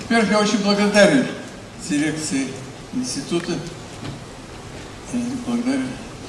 Во-первых, я очень благодарен дирекции института, благодарен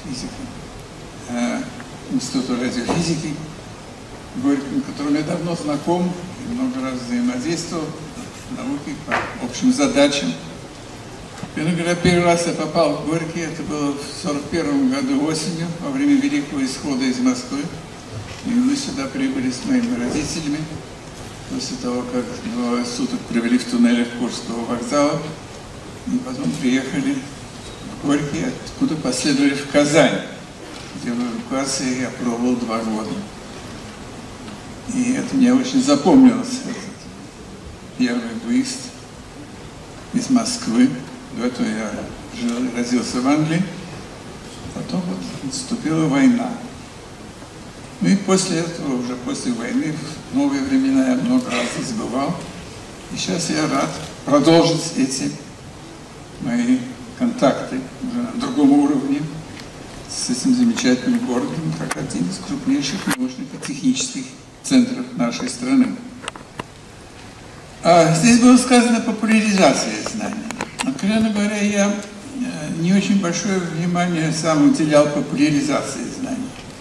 Институту радиофизики Горькому, которым я давно знаком и много раз взаимодействовал в науке по общим задачам. Когда первый раз я попал в Горький, это было в 1941 году осенью, во время Великого исхода из Москвы. И мы сюда прибыли с моими родителями, после того, как 2 суток провели в туннелях Курского вокзала. И потом приехали в Горький, откуда последовали в Казань, где в эвакуации я пробовал 2 года. И это мне очень запомнилось, этот первый выезд из Москвы. До этого я родился в Англии, потом вот наступила война. Ну и после этого, уже после войны, в новые времена я много раз здесь бывал. И сейчас я рад продолжить эти мои контакты уже на другом уровне с этим замечательным городом, как один из крупнейших научных и технических центров нашей страны. Здесь было сказано популяризация знаний. Откровенно говоря, я не очень большое внимание сам уделял популяризации знаний.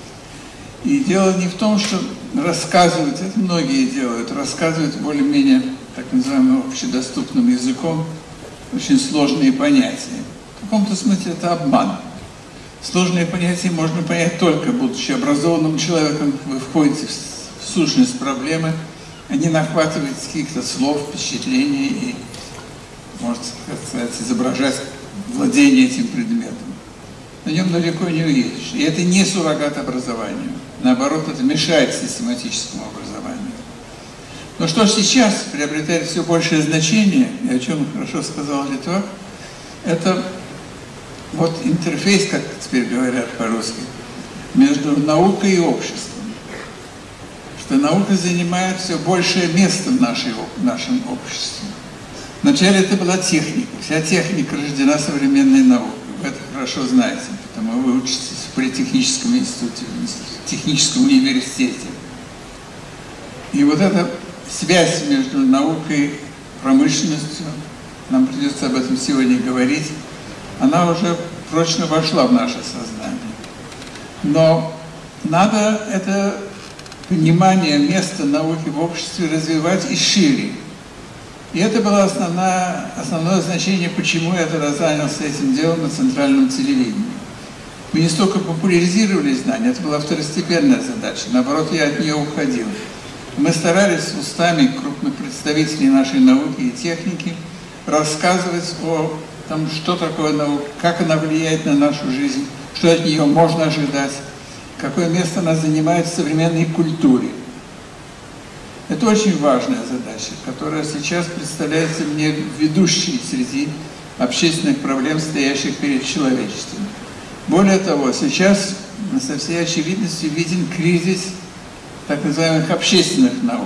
И дело не в том, что рассказывать, это многие делают, рассказывают более-менее так называемым общедоступным языком очень сложные понятия. В каком-то смысле это обман. Сложные понятия можно понять только будучи образованным человеком. Вы входите в сущность проблемы, а не нахватываете каких-то слов, впечатлений и, можно сказать, изображать владение этим предметом. На нем далеко не уедешь. И это не суррогат образованию. Наоборот, это мешает систематическому образованию. Но что сейчас приобретает все большее значение, и о чем хорошо сказал Литвак, это вот интерфейс, как теперь говорят по-русски, между наукой и обществом. Что наука занимает все большее место в нашем обществе. Вначале это была техника. Вся техника рождена современной наукой. Вы это хорошо знаете, потому вы учитесь в политехническом институте, в техническом университете. И вот эта связь между наукой и промышленностью, нам придется об этом сегодня говорить, она уже прочно вошла в наше сознание. Но надо это понимание места науки в обществе развивать и шире. И это было основное значение, почему я тогда занялся этим делом на центральном телевидении. Мы не столько популяризировали знания, это была второстепенная задача, наоборот, я от нее уходил. Мы старались устами крупных представителей нашей науки и техники рассказывать о том, что такое наука, как она влияет на нашу жизнь, что от нее можно ожидать, какое место она занимает в современной культуре. Это очень важная задача, которая сейчас представляется мне ведущей среди общественных проблем, стоящих перед человечеством. Более того, сейчас мы со всей очевидностью видим кризис так называемых общественных наук.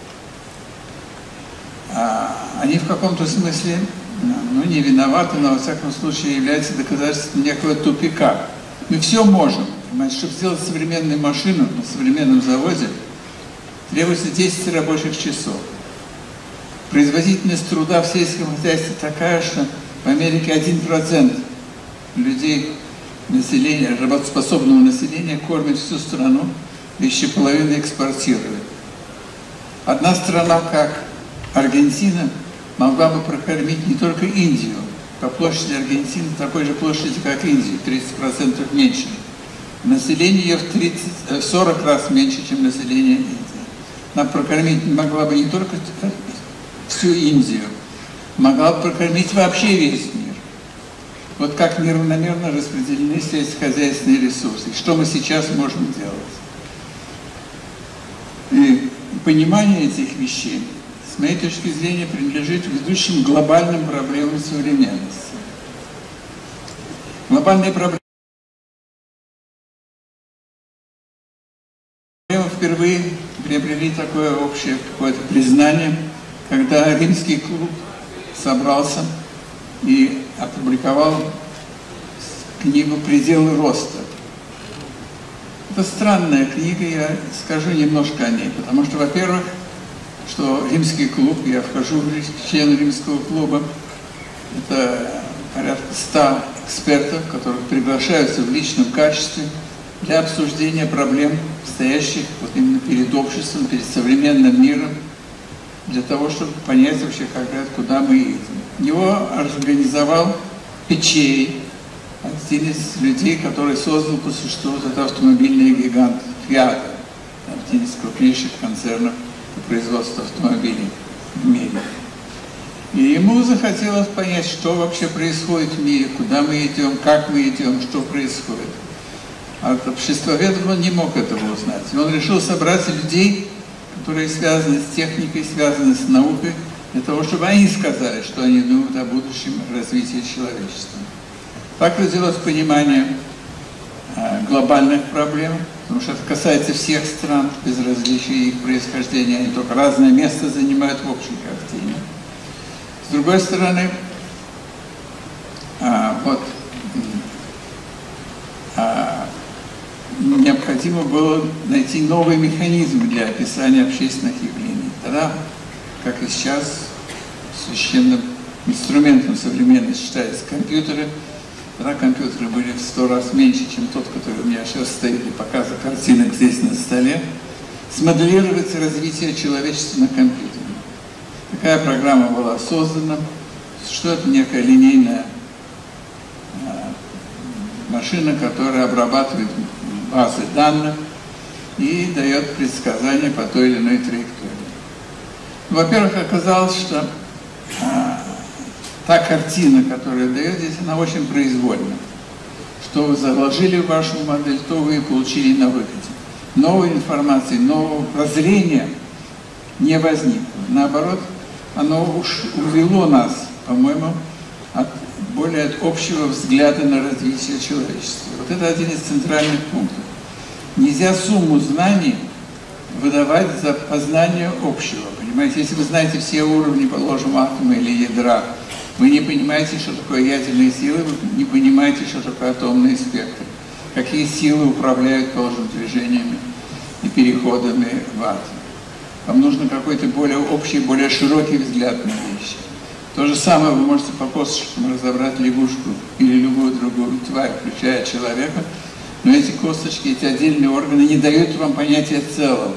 Они в каком-то смысле не виноваты, но во всяком случае являются доказательством некого тупика. Мы все можем. Понимаете, чтобы сделать современную машину на современном заводе, требуется 10 рабочих часов. Производительность труда в сельском хозяйстве такая, что в Америке 1% людей, населения, работоспособного населения кормит всю страну, еще половину экспортирует. Одна страна, как Аргентина, могла бы прокормить не только Индию. По площади Аргентины такой же площади, как Индия, 30% меньше. Население ее в 40 раз меньше, чем население Индии. Она прокормить могла бы не только всю Индию, могла бы прокормить вообще весь мир. Вот как неравномерно распределены сельскохозяйственные ресурсы. И что мы сейчас можем делать? И понимание этих вещей, с моей точки зрения, принадлежит ведущим глобальным проблемам современности. Глобальные проблемы впервые приобрели такое общее какое-то признание, когда Римский клуб собрался и опубликовал книгу «Пределы роста». Это странная книга, я скажу немножко о ней, потому что, во-первых, что римский клуб, я вхожу в член римского клуба, это порядка 100 экспертов, которых приглашаются в личном качестве для обсуждения проблем, стоящих вот именно перед обществом, перед современным миром, для того, чтобы понять вообще, куда мы едем. Его организовал Печей, один из людей, который создал по существу этот автомобильный гигант Fiat, один из крупнейших концернов по производству автомобилей в мире. И ему захотелось понять, что вообще происходит в мире, куда мы идем, как мы идем, что происходит. А от обществоведов он не мог этого узнать. И он решил собрать людей, которые связаны с техникой, связаны с наукой, для того, чтобы они сказали, что они думают о будущем развитии человечества. Так родилось понимание глобальных проблем, потому что это касается всех стран, без различия их происхождения, они только разное место занимают в общей картине. С другой стороны, необходимо было найти новый механизм для описания общественных явлений. Тогда, как и сейчас, священным инструментом современности считаются компьютеры. Тогда компьютеры были в 100 раз меньше, чем тот, который у меня сейчас стоит для показа картинок здесь на столе. Смоделировать развитие человечества на компьютере. Такая программа была создана, что это некая линейная машина, которая обрабатывает базы данных и дает предсказания по той или иной траектории. Во-первых, оказалось, что та картина, которая дает здесь, она очень произвольна. Что вы заложили в вашу модель, то вы и получили на выходе. Новой информации, нового прозрения не возникло. Наоборот, оно увело нас, по-моему, от более общего взгляда на развитие человечества. Вот это один из центральных пунктов. Нельзя сумму знаний выдавать за познание общего. Понимаете, если вы знаете все уровни, положим, атома или ядра, вы не понимаете, что такое ядерные силы, вы не понимаете, что такое атомный спектр, какие силы управляют, положим, движениями и переходами в атом. Вам нужно какой-то более общий, более широкий взгляд на вещи. То же самое вы можете по косточкам разобрать лягушку или любую другую тварь, включая человека, но эти косточки, эти отдельные органы не дают вам понятия целого.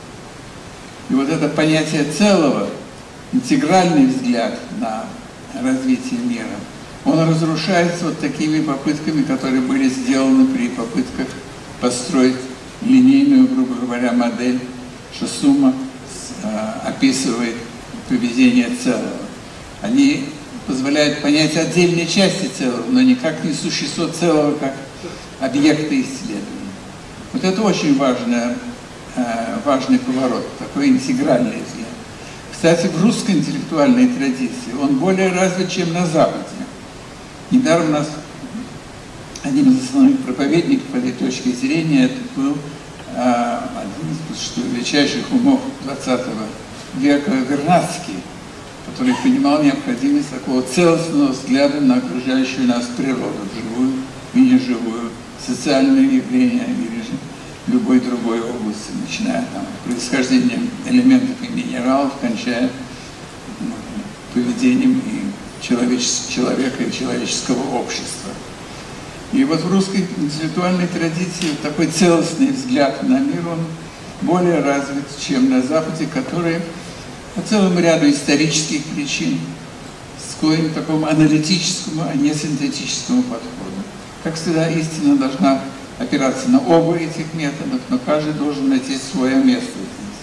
И вот это понятие целого, интегральный взгляд на развитие мира, он разрушается вот такими попытками, которые были сделаны при попытках построить линейную, грубо говоря, модель, что сумма описывает поведение целого. Они позволяют понять отдельные части целого, но никак не существо целого как объекта исследования. Вот это очень важный поворот, такой интегральный взгляд. Кстати, в русской интеллектуальной традиции он более развит, чем на Западе. Недаром у нас одним из основных проповедников по этой точке зрения это был один из величайших умов XX века Вернадский, который понимал необходимость такого целостного взгляда на окружающую нас природу, живую и неживую, социальные явления или же любой другой области, начиная там от происхождения элементов и минералов, кончая поведением и человека и человеческого общества. И вот в русской интеллектуальной традиции такой целостный взгляд на мир, он более развит, чем на Западе, который по целому ряду исторических причин склонен к такому аналитическому, а не синтетическому подходу. Как всегда, истина должна опираться на оба этих метода, но каждый должен найти свое место здесь.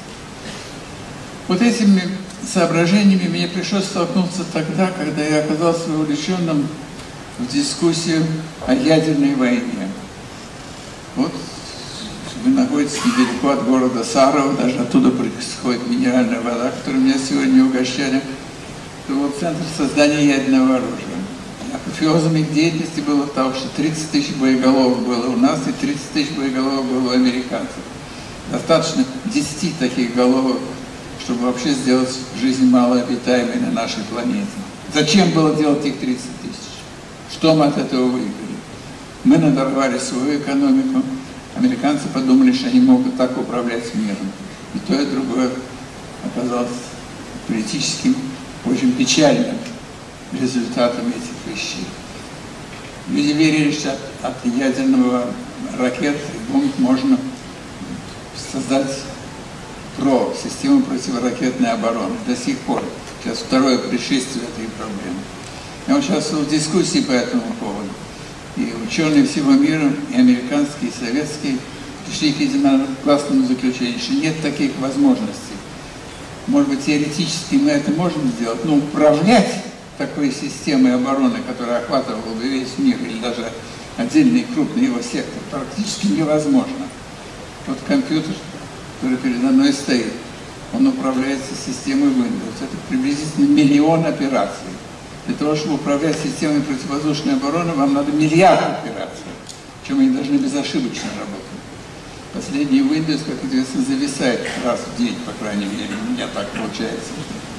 Вот этими соображениями мне пришлось столкнуться тогда, когда я оказался вовлеченным в дискуссию о ядерной войне. Вот вы находитесь недалеко от города Сарово, даже оттуда происходит минеральная вода, которую меня сегодня угощали. Это был центр создания ядерного оружия. Апофеозом их деятельности было то, что 30 тысяч боеголовок было у нас и 30 тысяч боеголовок было у американцев. Достаточно 10 таких головок, чтобы вообще сделать жизнь малообитаемой на нашей планете. Зачем было делать их 30 тысяч? Что мы от этого выиграли? Мы надорвали свою экономику. Американцы подумали, что они могут так управлять миром. И то, и другое оказалось политическим очень печальным результатом этих вещей. Люди верили, что от ядерного ракеты бомб можно создать систему противоракетной обороны. До сих пор. Сейчас второе пришествие этой проблемы. Я участвовал в дискуссии по этому поводу. И ученые всего мира, и американские, и советские, пришли к единогласному заключению, что нет таких возможностей. Может быть, теоретически мы это можем сделать, но управлять такой системой обороны, которая охватывала бы весь мир, или даже отдельный крупный его сектор, практически невозможно. Вот компьютер, который передо мной стоит, он управляется системой Windows. Это приблизительно 1 миллион операций. Для того, чтобы управлять системой противовоздушной обороны, вам надо миллиард операций, причем они должны безошибочно работать. Последний Windows, как известно, зависает раз в день, по крайней мере, у меня так получается.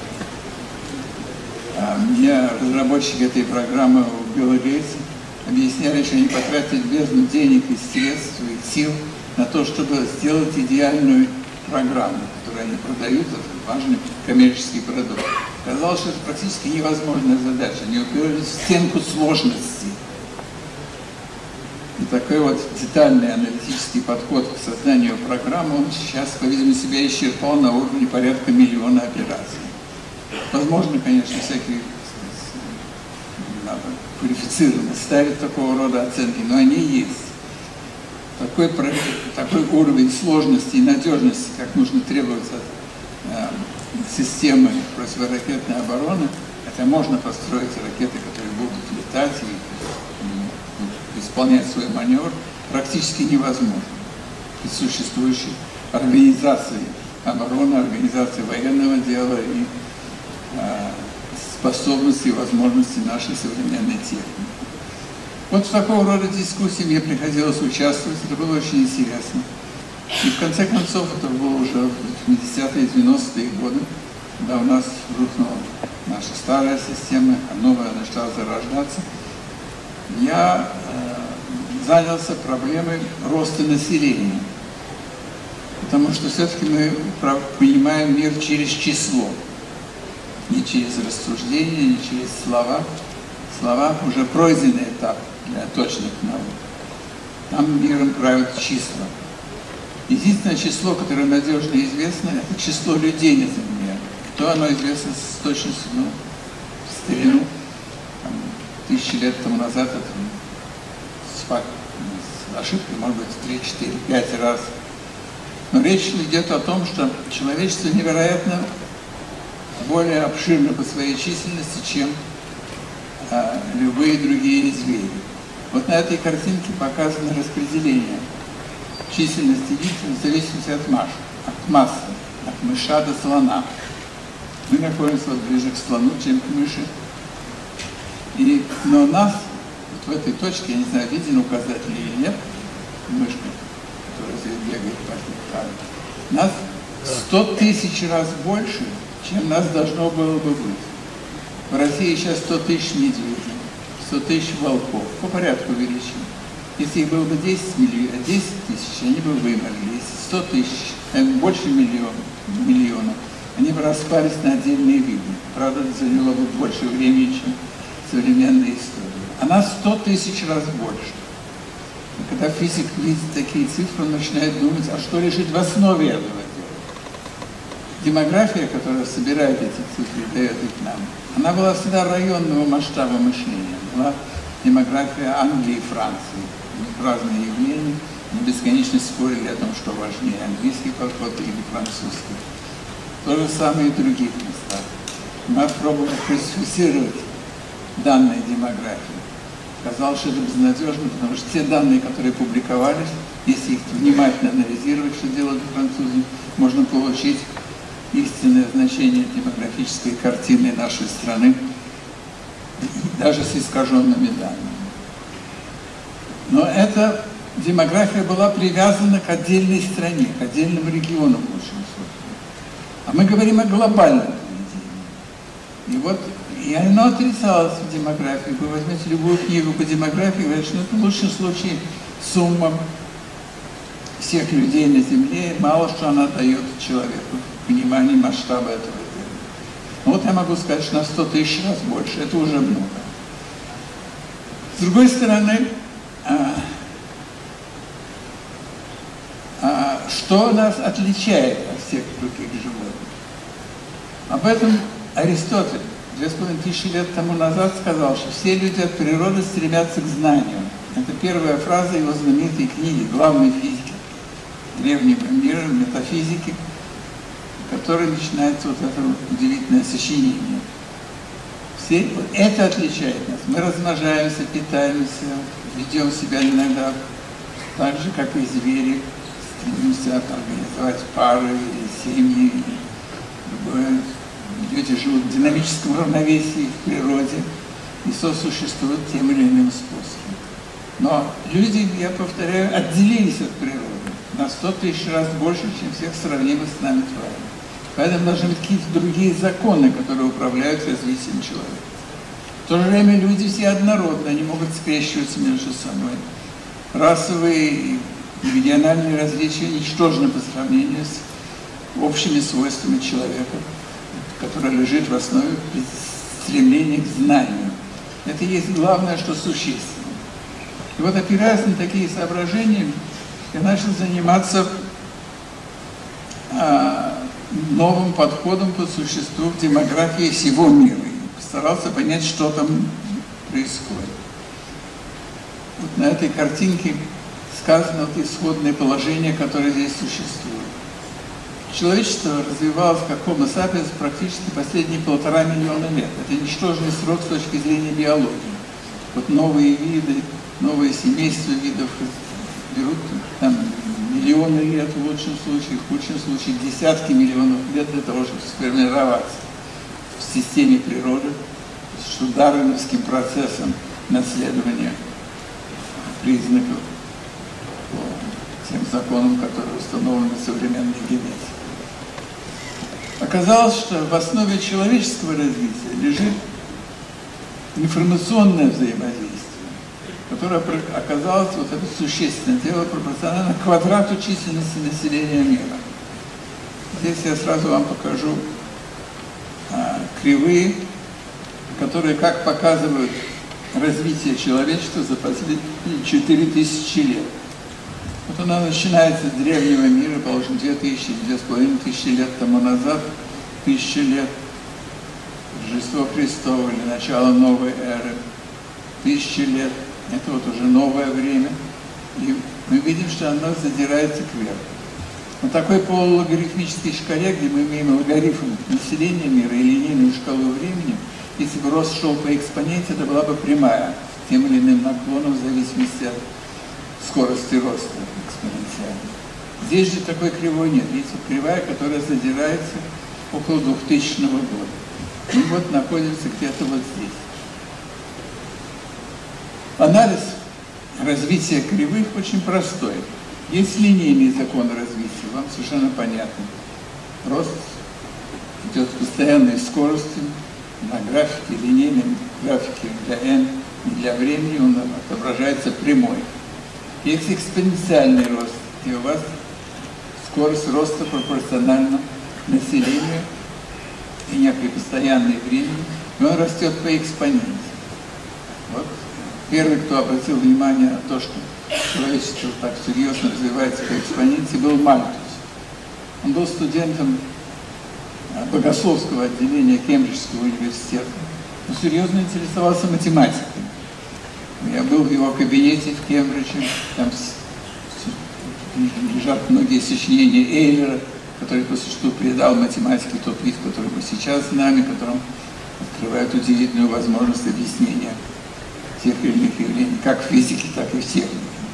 Мне разработчики этой программы у Билла Гейтса объясняли, что они потратят бездну денег и средств, и сил на то, чтобы сделать идеальную программу, которую они продают, это важный коммерческий продукт. Казалось, что это практически невозможная задача, они уперлись в стенку сложности. И такой вот детальный аналитический подход к созданию программы, он сейчас, по-видимому, себя исчерпал на уровне порядка 1 миллиона операций. Возможно, конечно, всякие надо квалифицированно ставить такого рода оценки, но они есть. Такой уровень сложности и надежности, как нужно требовать от системы противоракетной обороны, хотя можно построить ракеты, которые будут летать и исполнять свой маневр, практически невозможно. Из существующей организации обороны, организации военного дела и способности и возможности нашей современной техники. Вот в такого рода дискуссии мне приходилось участвовать, это было очень интересно. И в конце концов, это было уже в 80-е, 90-е годы, когда у нас рухнула наша старая система, а новая начала зарождаться, я занялся проблемой роста населения. Потому что все-таки мы понимаем мир через число, не через рассуждения, не через слова. Слова уже пройденный этап для точных наук. Там миром правят числа. Единственное число, которое надежно известно, это число людей на Земле. То оно известно с точностью, в старину, 1000 лет тому назад, это с ошибкой, может быть, 3, 4, 5 раз. Но речь идет о том, что человечество невероятно более обширно по своей численности, чем любые другие звери. Вот на этой картинке показано распределение численности видов в зависимости от массы, от мыша до слона. Мы находимся вот ближе к слону, чем к мыши. Но нас, вот в этой точке, я не знаю, виден указатель или нет, мышка, которая здесь бегает по этой, нас 100 тысяч раз больше, чем нас должно было бы быть. В России сейчас 100 тысяч медведей, 100 тысяч волков, по порядку величин. Если их было бы 10 тысяч, они бы вымерли. Если 100 тысяч, больше миллионов, они бы распались на отдельные виды. Правда, это заняло бы больше времени, чем современная история. А нас 100 тысяч раз больше. И когда физик видит такие цифры, он начинает думать, а что лежит в основе этого дела? Демография, которая собирает эти цифры и дает их нам, она была всегда районного масштаба мышления. Была демография Англии и Франции. У них разные явления. Они бесконечно спорили о том, что важнее, английский подход или французский. То же самое и в других местах. Мы пробовали классифицировать данные демографии. Казалось, что это безнадежно, потому что те данные, которые публиковались, если их внимательно анализировать, что делают французы, можно получить истинное значение демографической картины нашей страны, даже с искаженными данными. Но эта демография была привязана к отдельной стране, к отдельным регионам в большинстве. А мы говорим о глобальном поведении. И оно отрицалось в демографии. Вы возьмете любую книгу по демографии, говорят, что это в лучшем случае сумма всех людей на Земле, мало что она дает человеку. понимании масштаба этого дела. Вот я могу сказать, что на 100 тысяч раз больше, это уже много. С другой стороны, что нас отличает от всех других животных? Об этом Аристотель 2500 лет тому назад сказал, что все люди от природы стремятся к знанию. Это первая фраза его знаменитой книги «Главной физики» древнего мира, метафизики, которой начинается вот это удивительное сочинение. Вот это отличает нас. Мы размножаемся, питаемся, ведем себя иногда так же, как и звери, стремимся организовать пары или семьи, или другое. Люди живут в динамическом равновесии в природе и сосуществуют тем или иным способом. Но люди, я повторяю, отделились от природы на 100 тысяч раз больше, чем всех сравнимых с нами тварей. Поэтому должны быть какие-то другие законы, которые управляют развитием человека. В то же время люди все однородны, они могут скрещиваться между собой. Расовые и региональные различия ничтожны по сравнению с общими свойствами человека, которое лежит в основе стремления к знанию. Это и есть главное, что существенно. И вот, опираясь на такие соображения, я начал заниматься новым подходом по существу в демографии всего мира. И постарался понять, что там происходит. Вот на этой картинке сказано вот исходное положение, которое здесь существует. Человечество развивалось как Homo sapiens практически последние 1,5 миллиона лет. Это ничтожный срок с точки зрения биологии. Вот новые виды, новые семейства видов берут там миллионы лет в лучшем случае, в худшем случае десятки миллионов лет для того, чтобы сформироваться в системе природы, с дарвиновским процессом наследования признаков по тем законам, которые установлены в современной генетике. Оказалось, что в основе человеческого развития лежит информационное взаимодействие, которое оказалось, вот это существенное дело, пропорционально квадрату численности населения мира. Здесь я сразу вам покажу кривые, которые как показывают развитие человечества за последние 4000 лет. Вот она начинается с древнего мира, положим, 2000-2500 лет тому назад, 1000 лет, Рождество Христово или начало новой эры, 1000 лет, это вот уже новое время, и мы видим, что оно задирается кверху. На такой полулогарифмической шкале, где мы имеем логарифм населения мира и линейную шкалу времени, если бы рост шел по экспоненте, это была бы прямая, тем или иным наклоном, в зависимости от скорости роста экспоненциально. Здесь же такой кривой нет. Видите, кривая, которая задирается около 2000 года. И вот находится где-то вот здесь. Анализ развития кривых очень простой. Есть линейный закон развития, вам совершенно понятно. Рост идет с постоянной скоростью на графике, линейном графике для n и для времени он отображается прямой. Есть экспоненциальный рост, и у вас скорость роста пропорциональна населению и некой постоянной времени, и он растет по экспоненте. Вот. Первый, кто обратил внимание на то, что человечество так серьезно развивается по экспоненте, был Мальтус. Он был студентом богословского отделения Кембриджского университета, но серьезно интересовался математикой. Я был в его кабинете в Кембридже, там лежат многие сочинения Эйлера, который по существу придал математике тот вид, который мы сейчас знаем, которым открывает удивительную возможность объяснения тех или иных явлений, как в физике, так и в технике.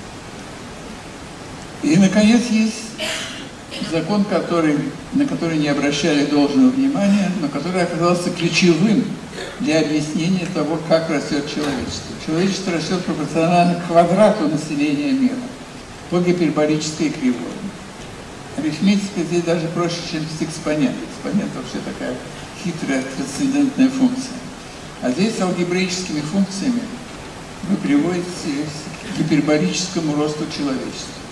И, наконец, есть закон, на который не обращали должного внимания, но который оказался ключевым для объяснения того, как растет человечество. Человечество растет пропорционально квадрату населения мира по гиперболической кривой. Арифметика здесь даже проще, чем с экспонентом. Экспонент вообще такая хитрая трансцендентная функция. А здесь с алгебраическими функциями вы приводите к гиперболическому росту человечества.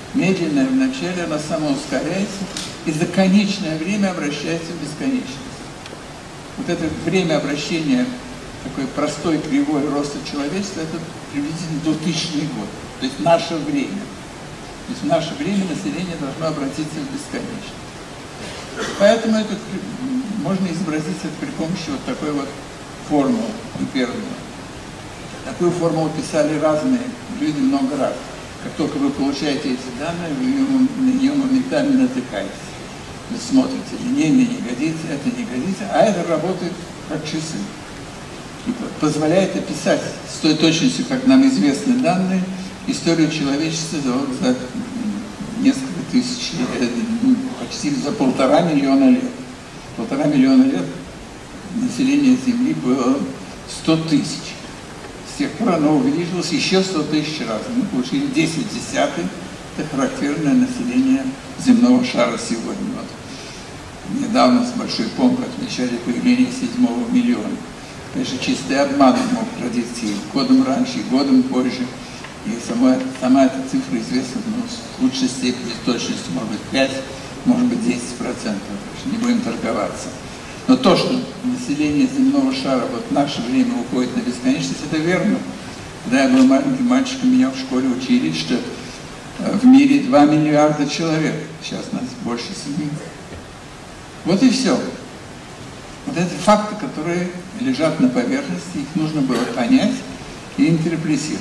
Медленное вначале, оно само ускоряется, и за конечное время обращается в бесконечность. Вот это время обращения, такой простой кривой роста человечества, это приблизительно 2000 год. То есть наше время. То есть в наше время население должно обратиться в бесконечность. Поэтому это можно изобразить это при помощи вот такой вот формулы гиперболы. Такую формулу писали разные люди много раз. Как только вы получаете эти данные, вы на нее моментально натыкаетесь. Вы смотрите, линейно не годится, это не годится, а это работает как часы. И позволяет описать с той точностью, как нам известны данные, историю человечества за несколько тысяч, почти за 1,5 миллиона лет. 1,5 миллиона лет население Земли было 100 тысяч. С тех пор оно увеличилось еще 100 тысяч раз. Мы получили 10 десятых. Это характерное население земного шара сегодня. Вот. Недавно с большой помпой отмечали появление 7-го миллиона. Конечно, чистый обман мог родиться и годом раньше, и годом позже. И сама эта цифра известна, но с лучшей степени точности, может быть 5, может быть 10%. Не будем торговаться. Но то, что население земного шара вот в наше время уходит на бесконечность, это верно. Когда я был маленьким мальчиком, меня в школе учили, что в мире 2 миллиарда человек. Сейчас нас больше 7. Вот и все. Вот это факты, которые лежат на поверхности, их нужно было понять и интерпретировать.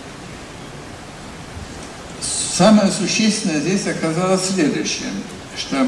Самое существенное здесь оказалось следующее, что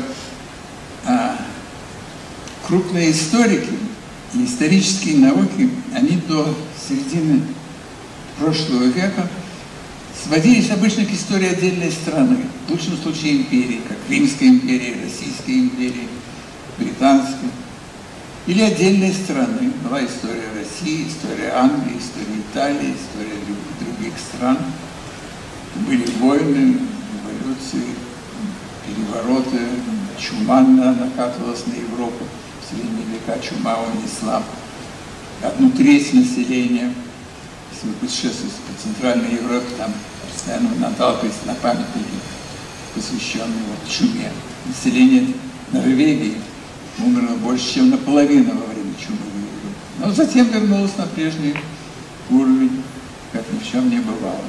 крупные историки и исторические науки, они до середины прошлого века сводились обычно к истории отдельной страны, в лучшем случае империи, как Римской империи, Российской империи, Британской, или отдельной страны. Была история России, история Англии, история Италии, история других стран. Были войны, революции, перевороты, чума накатывалась на Европу. В средние века чума унесла 1/3 населения. Если вы путешествуете по Центральной Европе, там постоянно наталкиваетесь на памятники, посвященные вот чуме. Население Норвегии умерло больше, чем наполовину во время чумы в Европе. Но затем вернулось на прежний уровень, как ни в чем не бывало.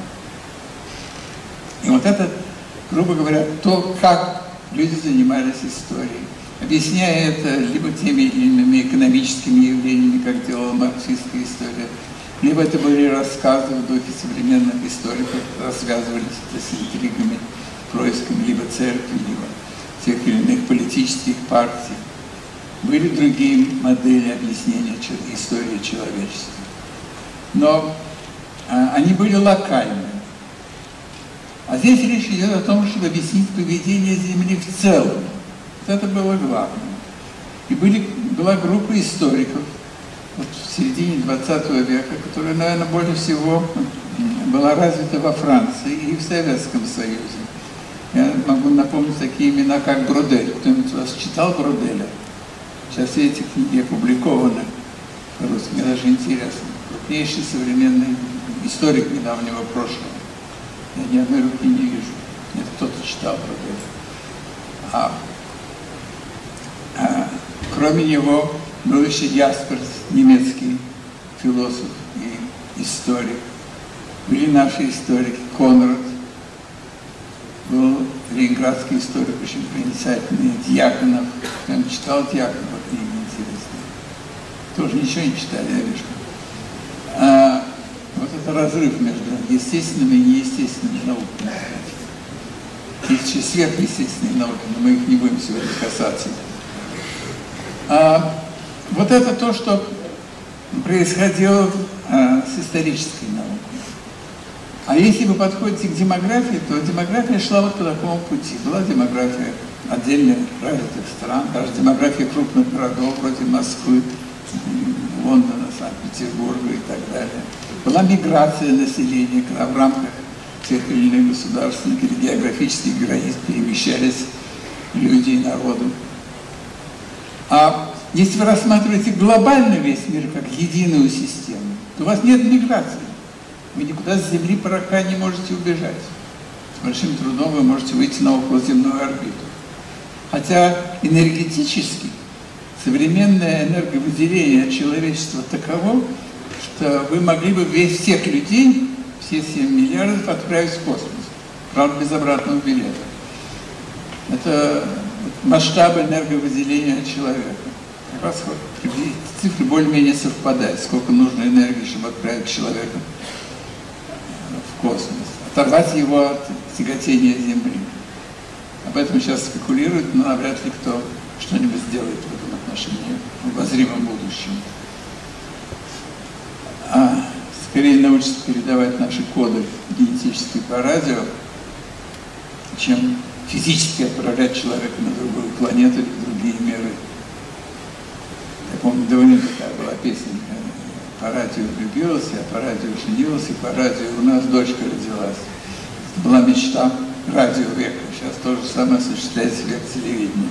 И вот это, грубо говоря, то, как люди занимались историей, объясняя это либо теми или иными экономическими явлениями, как делала марксистская история, либо это были рассказы в духе современных историков, связывались с интригами, происками либо церкви, либо тех или иных политических партий. Были другие модели объяснения истории человечества. Но они были локальны. А здесь речь идет о том, чтобы объяснить поведение Земли в целом. Вот это было главное. И была группа историков вот в середине 20 века, которая, наверное, более всего была развита во Франции и в Советском Союзе. Я могу напомнить такие имена, как Бродель. Кто-нибудь у вас читал Броделя? Сейчас все эти книги опубликованы по-русски. Мне даже интересно. Крупнейший современный историк недавнего прошлого. Я ни одной руки не вижу. Нет, кто-то читал Броделя. Кроме него был еще Ясперс, немецкий философ и историк. Были наши историки, Конрад, был ленинградский историк, очень проницательный, Дьяконов. Он читал Дьяконова книги интересные. Тоже ничего не читали, я вижу. Вот это разрыв между естественными и неестественными науками. Есть еще сверхъестественные науки, но мы их не будем сегодня касаться. Вот это то, что происходило с исторической наукой. А если вы подходите к демографии, то демография шла вот по такому пути. Была демография отдельных развитых стран, даже демография крупных городов, вроде Москвы, Лондона, Санкт-Петербурга и так далее. Была миграция населения, когда в рамках тех или иных государственных или географических границ перемещались люди и народы. А если вы рассматриваете глобально весь мир как единую систему, то у вас нет миграции. Вы никуда с Земли пока не можете убежать. большим трудом вы можете выйти на околоземную орбиту. Хотя энергетически современное энерговыделение человечества таково, что вы могли бы всех людей, все 7 миллиардов, отправить в космос. Правда, без обратного билета. Это масштаб энерговыделения человека. У вас цифры более-менее совпадают, сколько нужно энергии, чтобы отправить человека в космос. Оторвать его от тяготения Земли. Об этом сейчас спекулируют, но навряд ли кто что-нибудь сделает в этом отношении в обозримом будущем. А скорее научится передавать наши коды генетические по радио, чем физически отправлять человека на другую планету или в другие миры. Я помню, давно такая была песня: по радио влюбился, по радио женился, по радио у нас дочка родилась. Была мечта радио века. Сейчас то же самое осуществляется век телевидения.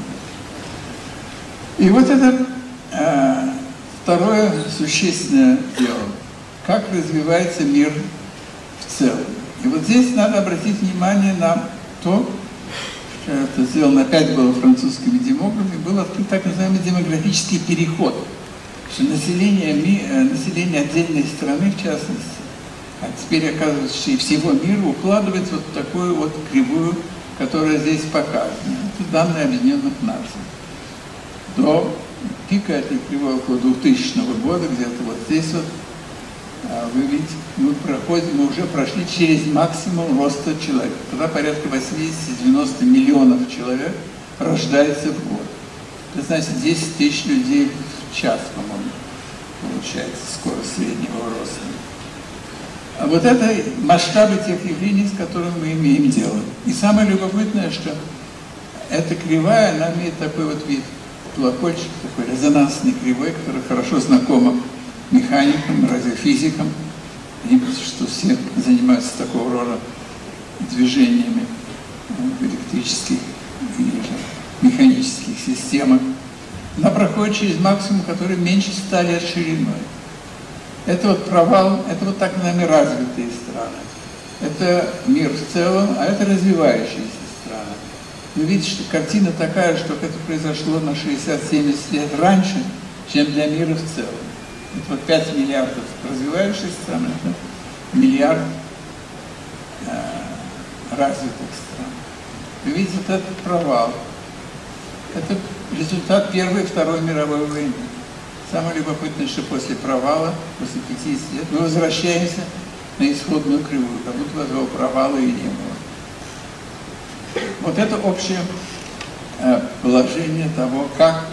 И вот это второе существенное дело. Как развивается мир в целом. И вот здесь надо обратить внимание на то, что это сделано опять было французскими демографами, был открыт так называемый демографический переход. Что население отдельной страны, в частности, а теперь оказывается, что и всего мира укладывается вот в такую вот кривую, которая здесь показана. Это данные Объединенных Наций. До пика этой кривой около 2000 года, где-то вот здесь вот, вы видите, мы уже прошли через максимум роста человека. Тогда порядка 80-90 миллионов человек рождается в год. Это значит 10 тысяч людей в час, по-моему, получается скорость среднего роста. А вот это масштабы тех явлений, с которыми мы имеем дело. И самое любопытное, что эта кривая, она имеет такой вот вид, колокольчик такой резонансный кривой, который хорошо знакома механикам, радиофизикам, что все занимаются такого рода движениями в электрических или же механических системах. Она проходит через максимум, который меньше 100 лет шириной. Это вот провал, это вот так называемые развитые страны. Это мир в целом, а это развивающиеся страны. Вы видите, что картина такая, что это произошло на 60-70 лет раньше, чем для мира в целом. Это вот 5 миллиардов развивающихся стран, это миллиард развитых стран. Вы видите, вот этот провал. Это результат Первой и Второй мировой войны. Самое любопытное, что после провала, после 50 лет, мы возвращаемся на исходную кривую, как будто этого провала и не было. Вот это общее положение того, как,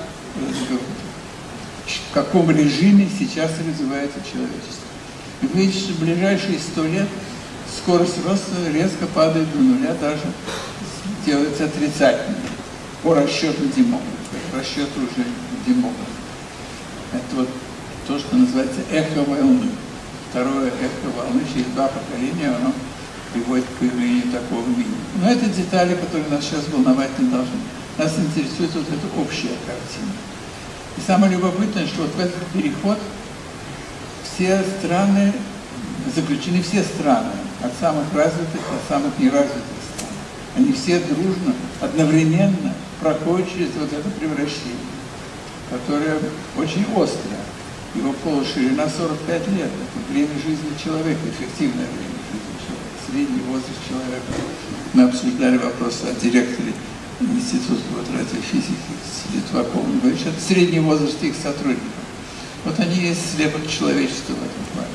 в каком режиме сейчас развивается человечество. И вы видите, что в ближайшие 100 лет скорость роста резко падает до нуля, даже делается отрицательной по расчету демографа, расчету уже демографа. Это вот то, что называется эхо-волны. Второе эхо-волны через 2 поколения, оно приводит к появлению такого минимума. Но это детали, которые нас сейчас волновать не должны. Нас интересует вот эта общая картина. И самое любопытное, что вот в этот переход все страны, заключены все страны, от самых развитых до самых неразвитых стран. Они все дружно, одновременно проходят через вот это превращение, которое очень острое. Его полуширина 45 лет. Это время жизни человека, эффективное время жизни человека, средний возраст человека. Мы обсуждали вопрос о директоре Института радиофизики с Литваковым. Он говорит, что это средний возраст их сотрудников. Вот они и есть слепок человечества в этом плане.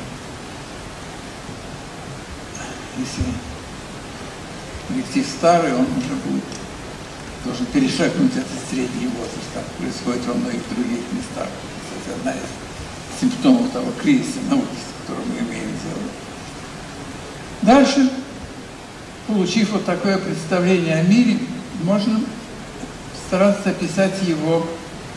Если коллектив старый, он уже будет должен перешагнуть этот средний возраст. Так происходит во многих других местах. Это одна из симптомов того кризиса науки, с которым мы имеем дело. Дальше, получив вот такое представление о мире, можно стараться описать его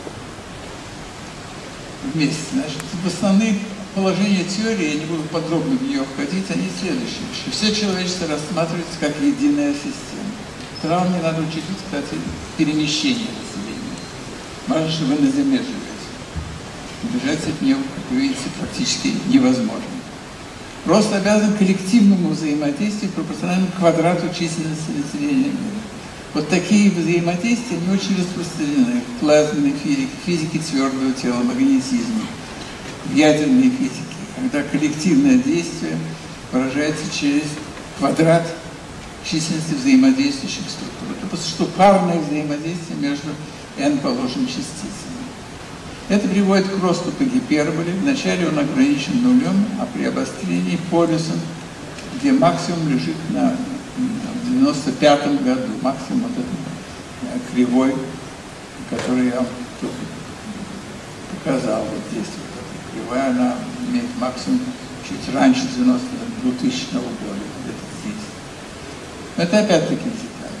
вместе. Значит, в основных положения теории, я не буду подробно в нее входить, они следующие, что все человечество рассматривается как единая система. Травме надо учитывать, кстати, перемещение населения. Важно, что вы на Земле живете. Убежать от нее, как вы видите, практически невозможно. Рост обязан коллективному взаимодействию пропорционально квадрату численности населения мира. Вот такие взаимодействия, они очень распространены в плазменной физике, физике твердого тела, магнетизме, в ядерной физике, когда коллективное действие выражается через квадрат численности взаимодействующих структур. Это просто что парное взаимодействие между n положенными частицами. Это приводит к росту по гиперболе. Вначале он ограничен нулем, а при обострении полюсом, где максимум лежит в 95-м году. Максимум вот этой кривой, которую я вам тут показал. Вот здесь вот эта кривая, она имеет максимум чуть раньше 2000 года, где-то здесь. Но это опять-таки деталь.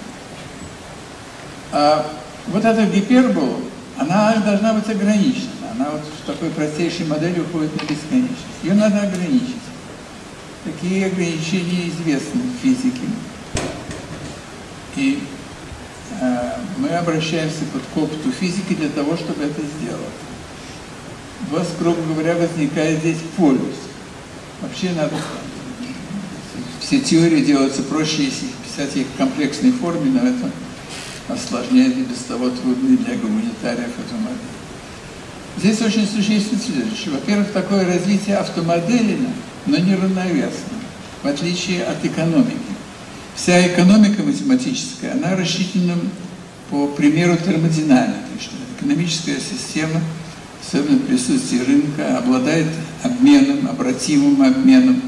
А вот эта гипербола, она должна быть ограничена. Она вот в такой простейшей модели уходит на бесконечность. Ее надо ограничить. Такие ограничения известны в физике. И мы обращаемся к опыту физики для того, чтобы это сделать. У вас, грубо говоря, возникает здесь полюс. Вообще надо... Все теории делаются проще, если писать их в комплексной форме, но это осложняет и без того трудные для гуманитариев эту модель. Здесь очень существенно следующее. Во-первых, такое развитие автомоделено, но неравновесно, в отличие от экономики. Вся экономика математическая, она рассчитана по примеру термодинамики, что экономическая система, особенно в присутствии рынка, обладает обменом, обратимым обменом.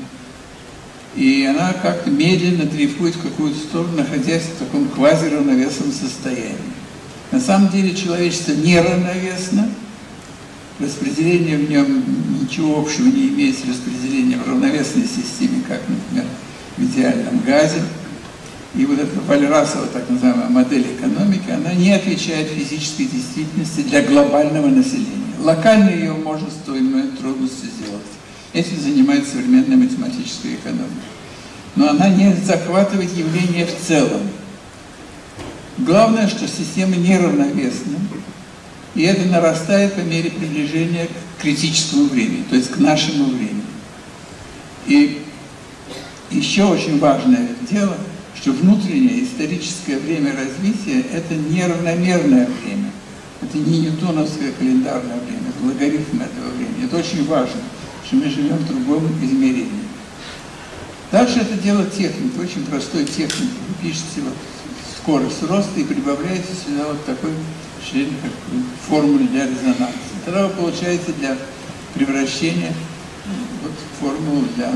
И она как-то медленно дрейфует в какую-то сторону, находясь в таком квазиравновесном состоянии. На самом деле человечество неравновесно, распределение в нем ничего общего не имеет с распределением в равновесной системе, как, например, в идеальном газе. И вот эта Вальрасова, так называемая модель экономики, она не отвечает физической действительности для глобального населения. Локально ее можно с той или иной трудностью сделать. Этим занимается современная математическая экономика. Но она не захватывает явление в целом. Главное, что система неравновесна, и это нарастает по мере приближения к критическому времени, то есть к нашему времени. И еще очень важное дело, что внутреннее историческое время развития – это неравномерное время. Это не ньютоновское календарное время, это логарифм этого времени. Это очень важно, что мы живем в другом измерении. Дальше это дело техники, очень простой техники. Вы пишете вот скорость роста и прибавляете сюда вот такой член, как формулу для резонанса. Тогда вы получаете для превращения вот формулу для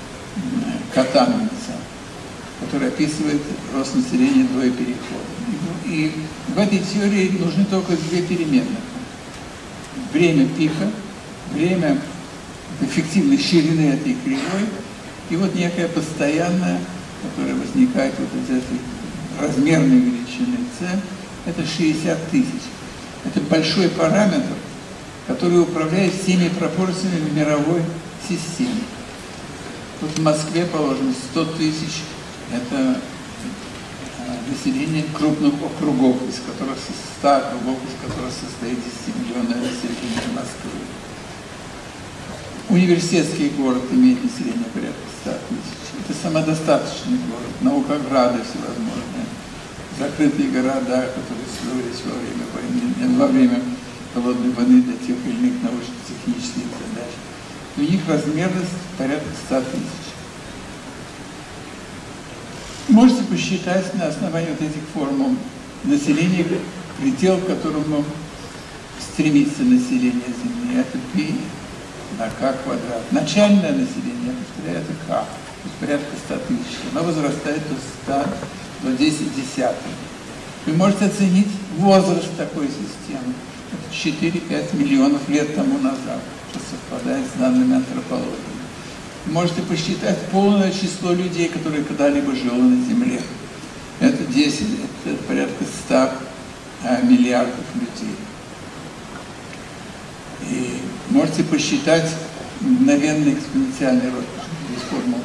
Катанца, которая описывает рост населения до перехода. И в этой теории нужны только две переменных. Время пика, время эффективной ширины этой кривой, и вот некая постоянная, которая возникает вот из этой размерной величины c, это 60 тысяч. Это большой параметр, который управляет всеми пропорциями в мировой системе. Вот в Москве положено 100 тысяч, это население крупных округов, из которых 100 округов, из которых состоит 10-миллионное население Москвы. Университетский город имеет население порядка 100 тысяч. Это самодостаточный город, наукограды всевозможные, закрытые города, которые строились во время холодной войны для тех или иных научно-технических задач. У них размерность порядка 100 тысяч. Можете посчитать на основании вот этих формул население, предел, к которому стремится население Земли. Это π на k квадрат. Начальное население, я повторяю, это k, то есть порядка 100 тысяч. Оно возрастает до 100, до 10 десятых. Вы можете оценить возраст такой системы. Это 4-5 миллионов лет тому назад, что совпадает с данными антропологии. Можете посчитать полное число людей, которые когда-либо жило на Земле. Это 10, это порядка 100 миллиардов людей. И можете посчитать мгновенный экспоненциальный рост. Здесь формула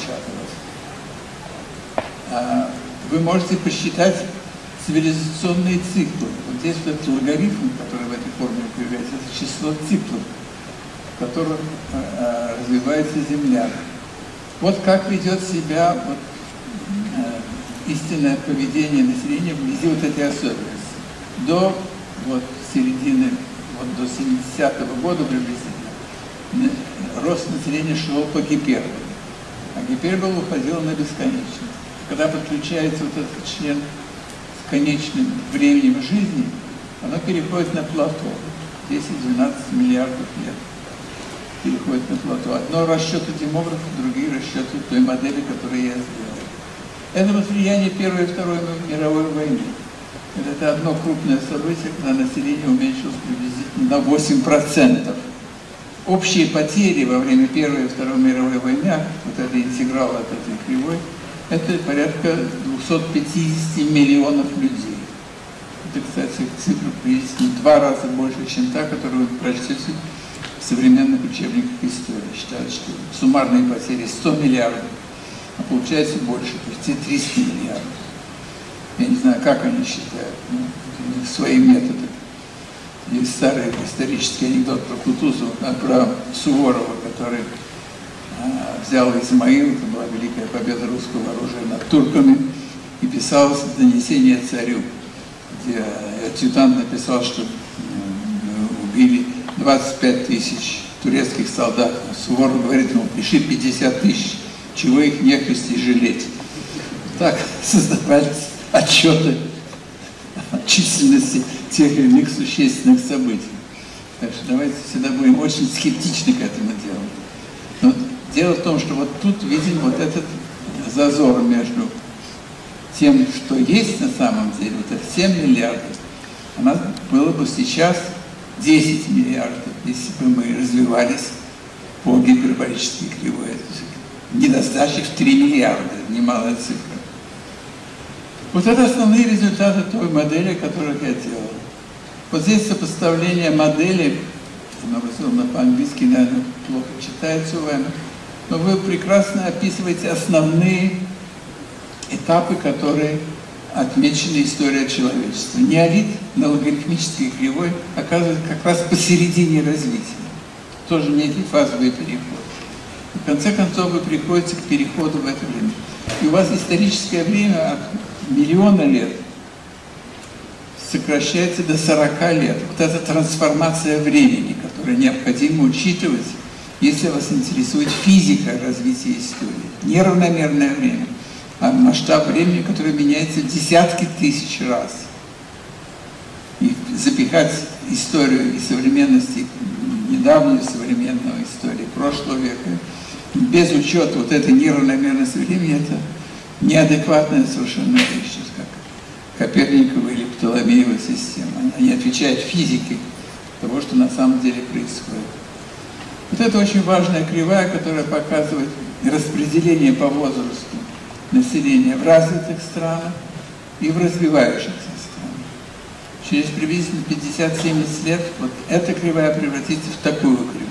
запечаталась. Вы можете посчитать цивилизационные циклы. Вот здесь вот этот логарифм, который в этой формуле появляется, это число циклов, в которых развивается Земля. Вот как ведет себя вот, истинное поведение населения вблизи вот этой особенности. До вот, середины, вот, до 70-го года приблизительно рост населения шел по гиперболе, а гипербола уходила на бесконечность. Когда подключается вот этот член с конечным временем жизни, оно переходит на плато. 10-12 миллиардов лет переходит на плато. Одно расчеты демографов, другие расчеты той модели, которую я сделал. Это вот влияние Первой и Второй мировой войны. Это одно крупное событие, когда население уменьшилось приблизительно на 8%. Общие потери во время Первой и Второй мировой войны, вот это интеграл от этой кривой, это порядка 250 миллионов людей. Это, кстати, цифра приблизительно в 2 раза больше, чем та, которую вы прочтете в современных учебниках истории. Считают, что суммарные потери 100 миллиардов, а получается больше, почти 300 миллиардов. Я не знаю, как они считают, но у них свои методы. Есть старый исторический анекдот про Кутузова, про Суворова, который взял Измаил, это была великая победа русского оружия над турками, и писалось донесение царю, где адъютант написал, что убили 25 тысяч турецких солдат. Суворов говорит ему: пиши 50 тысяч, чего их нехристи жалеть. Так создавались отчеты о численности тех или иных существенных событий. Так что давайте всегда будем очень скептичны к этому делу. Но дело в том, что вот тут видим вот этот зазор между тем, что есть на самом деле, вот это 7 миллиардов, у нас было бы сейчас 10 миллиардов, если бы мы развивались по гиперболической кривой. Недостачи в 3 миллиарда, немалая цифра. Вот это основные результаты той модели, которую я делал. Вот здесь сопоставление модели, она сделана по-английски, наверное, плохо читается у вами, но вы прекрасно описываете основные этапы, которые отмечены историей человечества. Неолит на логарифмической кривой оказывается как раз посередине развития. Тоже некий фазовый переход. В конце концов, вы приходите к переходу в это время. И у вас историческое время от миллиона лет сокращается до 40 лет. Вот эта трансформация времени, которую необходимо учитывать, если вас интересует физика развития истории. Неравномерное время, а масштаб времени, который меняется десятки тысяч раз. И запихать историю и современность, и недавнюю современную историю прошлого века без учета вот этой неравномерности времени, это неадекватная совершенно вещь, как Коперникова или Птоломеева система. Она не отвечает физике того, что на самом деле происходит. Вот это очень важная кривая, которая показывает распределение по возрасту населения в развитых странах и в развивающихся странах. Через приблизительно 50-70 лет вот эта кривая превратится в такую кривую.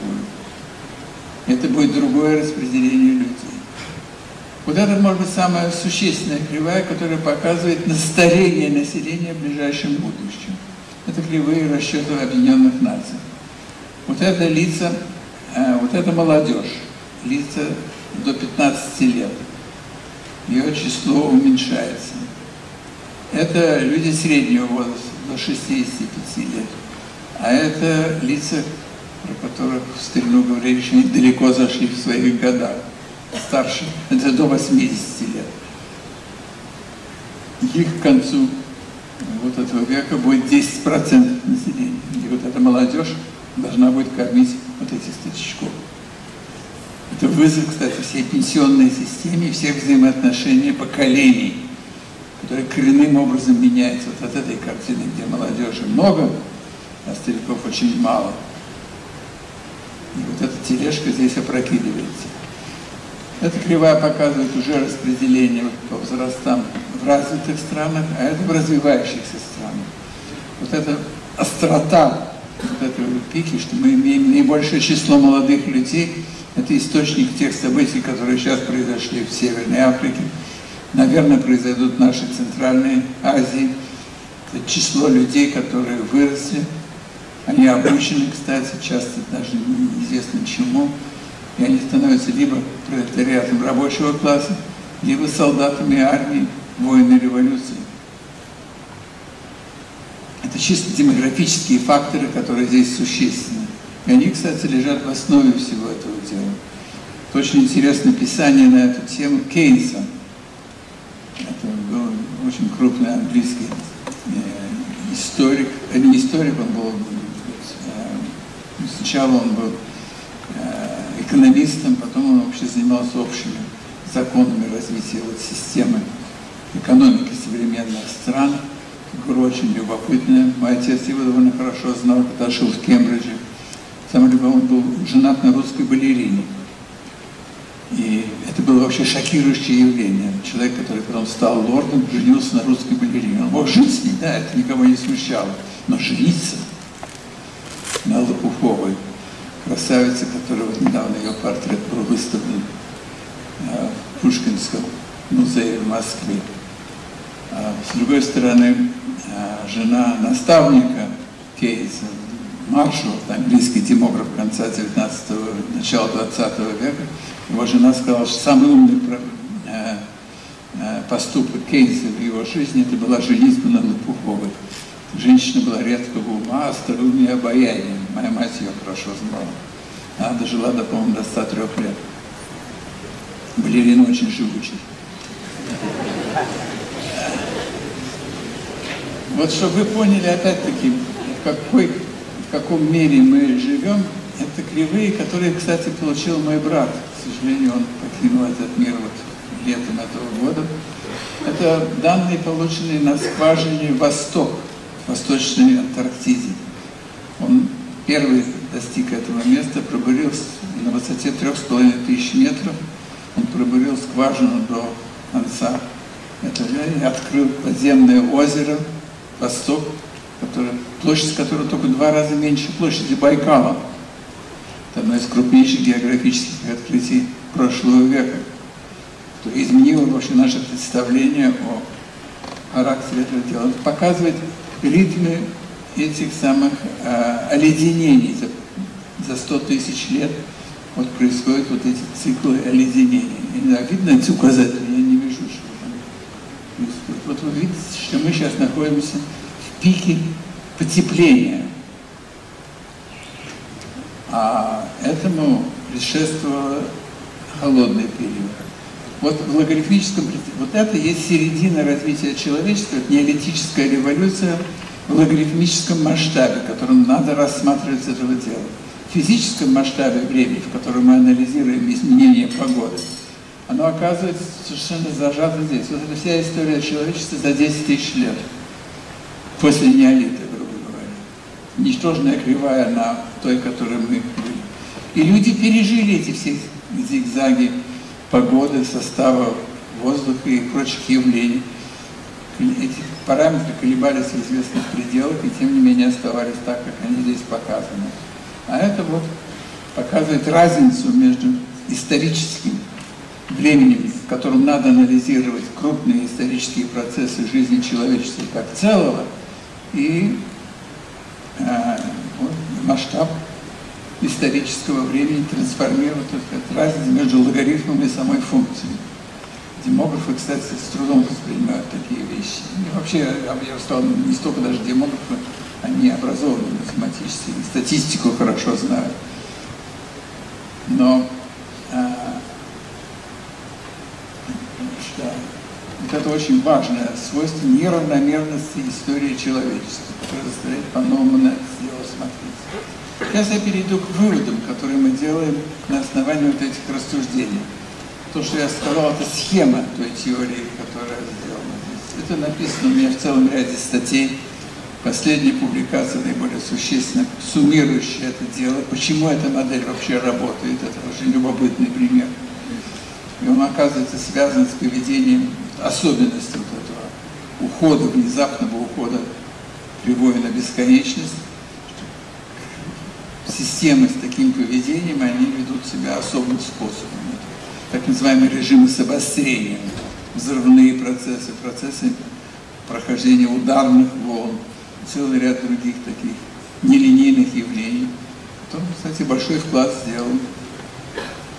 Это будет другое распределение людей. Вот это, может быть, самая существенная кривая, которая показывает на старение населения в ближайшем будущем. Это кривые расчетов Объединенных Наций. Вот это лица, вот это молодежь, лица до 15 лет. Ее число уменьшается. Это люди среднего возраста, до 65 лет. А это лица, про которых в старину говорили, что они далеко зашли в своих годах. Старше, это до 80 лет. Их к концу вот этого века будет 10% населения. И вот эта молодежь должна будет кормить вот этих старичков. Это вызов, кстати, всей пенсионной системе, всех взаимоотношений поколений, которые коренным образом меняются вот от этой картины, где молодежи много, а стариков очень мало. И вот эта тележка здесь опрокидывается. Эта кривая показывает уже распределение по возрастам в развитых странах, а это в развивающихся странах. Вот эта острота вот этого пики, что мы имеем наибольшее число молодых людей, это источник тех событий, которые сейчас произошли в Северной Африке, наверное, произойдут в нашей Центральной Азии. Это число людей, которые выросли, они обучены, кстати, часто даже неизвестно чему. И они становятся либо пролетариатом рабочего класса, либо солдатами армии, воины революции. Это чисто демографические факторы, которые здесь существенны. И они, кстати, лежат в основе всего этого дела. Это очень интересное писание на эту тему Кейнса. Это был очень крупный английский историк. Не историк, он был... Сначала он был экономистом, потом он вообще занимался общими законами развития системы экономики современных стран. Фигура очень любопытная. Мой отец его довольно хорошо знал, когда жил в Кембридже. Самое любопытное, он был женат на русской балерине. И это было вообще шокирующее явление. Человек, который потом стал лордом, женился на русской балерине. Он мог жить с ней, да, это никого не смущало. Но жениться на Лопуховой, красавице, которая вот недавно ее портрет был выставлен в Пушкинском музее в Москве. С другой стороны, жена наставника Кейнса, Маршалл, английский демограф конца 19-го, начала 20 века, его жена сказала, что самый умный поступок Кейнса в его жизни это была женитьба на Лопуховой. Женщина была редкого ума, остроумия, обаяния. Моя мать ее хорошо знала. Она дожила, по-моему, до 103 лет. Балерина очень живучий. Вот чтобы вы поняли, опять-таки, в каком мире мы живем, это кривые, которые, кстати, получил мой брат. К сожалению, он покинул этот мир вот летом этого года. Это данные, полученные на скважине «Восток» в Восточной Антарктиде. Он первый достиг этого места, пробурил на высоте 3500 метров. Он пробурил скважину до конца этого и открыл подземное озеро «Восток», площадь которого только в 2 раза меньше площади Байкала. Это одно из крупнейших географических открытий прошлого века, что изменило вообще наше представление о характере этого дела. Он показывает ритмы этих самых оледенений. За 100 тысяч лет вот происходят вот эти циклы оледенений. Видно эти указатели? Я не вижу, что там происходит. Вот вы видите, что мы сейчас находимся в пике потепления. А этому предшествовал холодный период. Вот в логарифмическом, вот это есть середина развития человечества, это неолитическая революция в логарифмическом масштабе, которым надо рассматривать с этого дела. В физическом масштабе времени, в котором мы анализируем изменения погоды, оно оказывается совершенно зажато здесь. Вот это вся история человечества за 10 тысяч лет, после неолита, грубо говоря. Ничтожная кривая на той, которой мы были. И люди пережили эти все зигзаги погоды, состава воздуха и прочих явлений. Эти параметры колебались в известных пределах и тем не менее оставались так, как они здесь показаны. А это вот показывает разницу между историческим временем, в котором надо анализировать крупные исторические процессы жизни человечества как целого, и вот, масштаб исторического времени трансформирует разницу между логарифмом и самой функцией. Демографы, кстати, с трудом воспринимают такие вещи. И вообще, я бы сказал, не столько даже демографы, они образованы математически, статистику хорошо знают. Но вот это очень важное свойство неравномерности истории человечества, которое заставляет по-новому на это дело смотреть. Сейчас я перейду к выводам, которые мы делаем на основании вот этих рассуждений. То, что я сказал, это схема той теории, которая сделана здесь. Это написано у меня в целом ряде статей. Последняя публикация наиболее существенно суммирующая это дело. Почему эта модель вообще работает? Это очень любопытный пример. И он, оказывается, связан с поведением, особенностью вот этого ухода, внезапного ухода кривой на бесконечность. Системы с таким поведением, они ведут себя особым способом. Так называемые режимы с обострением, взрывные процессы, процессы прохождения ударных волн, целый ряд других таких нелинейных явлений. Потом, кстати, большой вклад сделал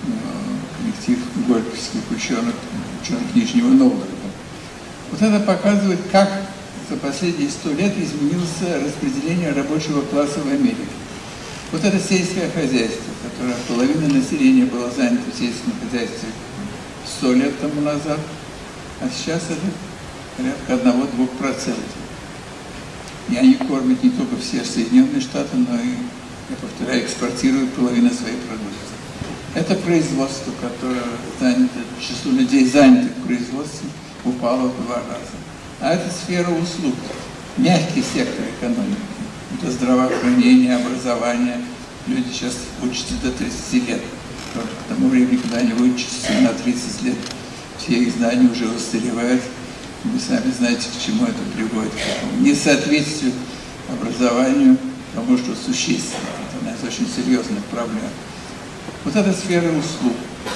ученых Нижнего Новгорода. Вот это показывает, как за последние 100 лет изменилось распределение рабочего класса в Америке. Вот это сельское хозяйство, которое половина населения было занято в сельском хозяйстве 100 лет тому назад, а сейчас это порядка 1–2%. И они кормят не только все Соединенные Штаты, но и, я повторяю, экспортируют половину своей продукции. Это производство, которое занято, число людей, занятых в производстве, упало в 2 раза. А это сфера услуг, мягкий сектор экономики. Это здравоохранение, образование. Люди сейчас учатся до 30 лет. К тому времени, когда они учатся на 30 лет, все их знания уже устаревают. Вы сами знаете, к чему это приводит. К несоответствию образованию, потому что существенно. Это одна из очень серьезных проблем. Вот эта сфера услуг.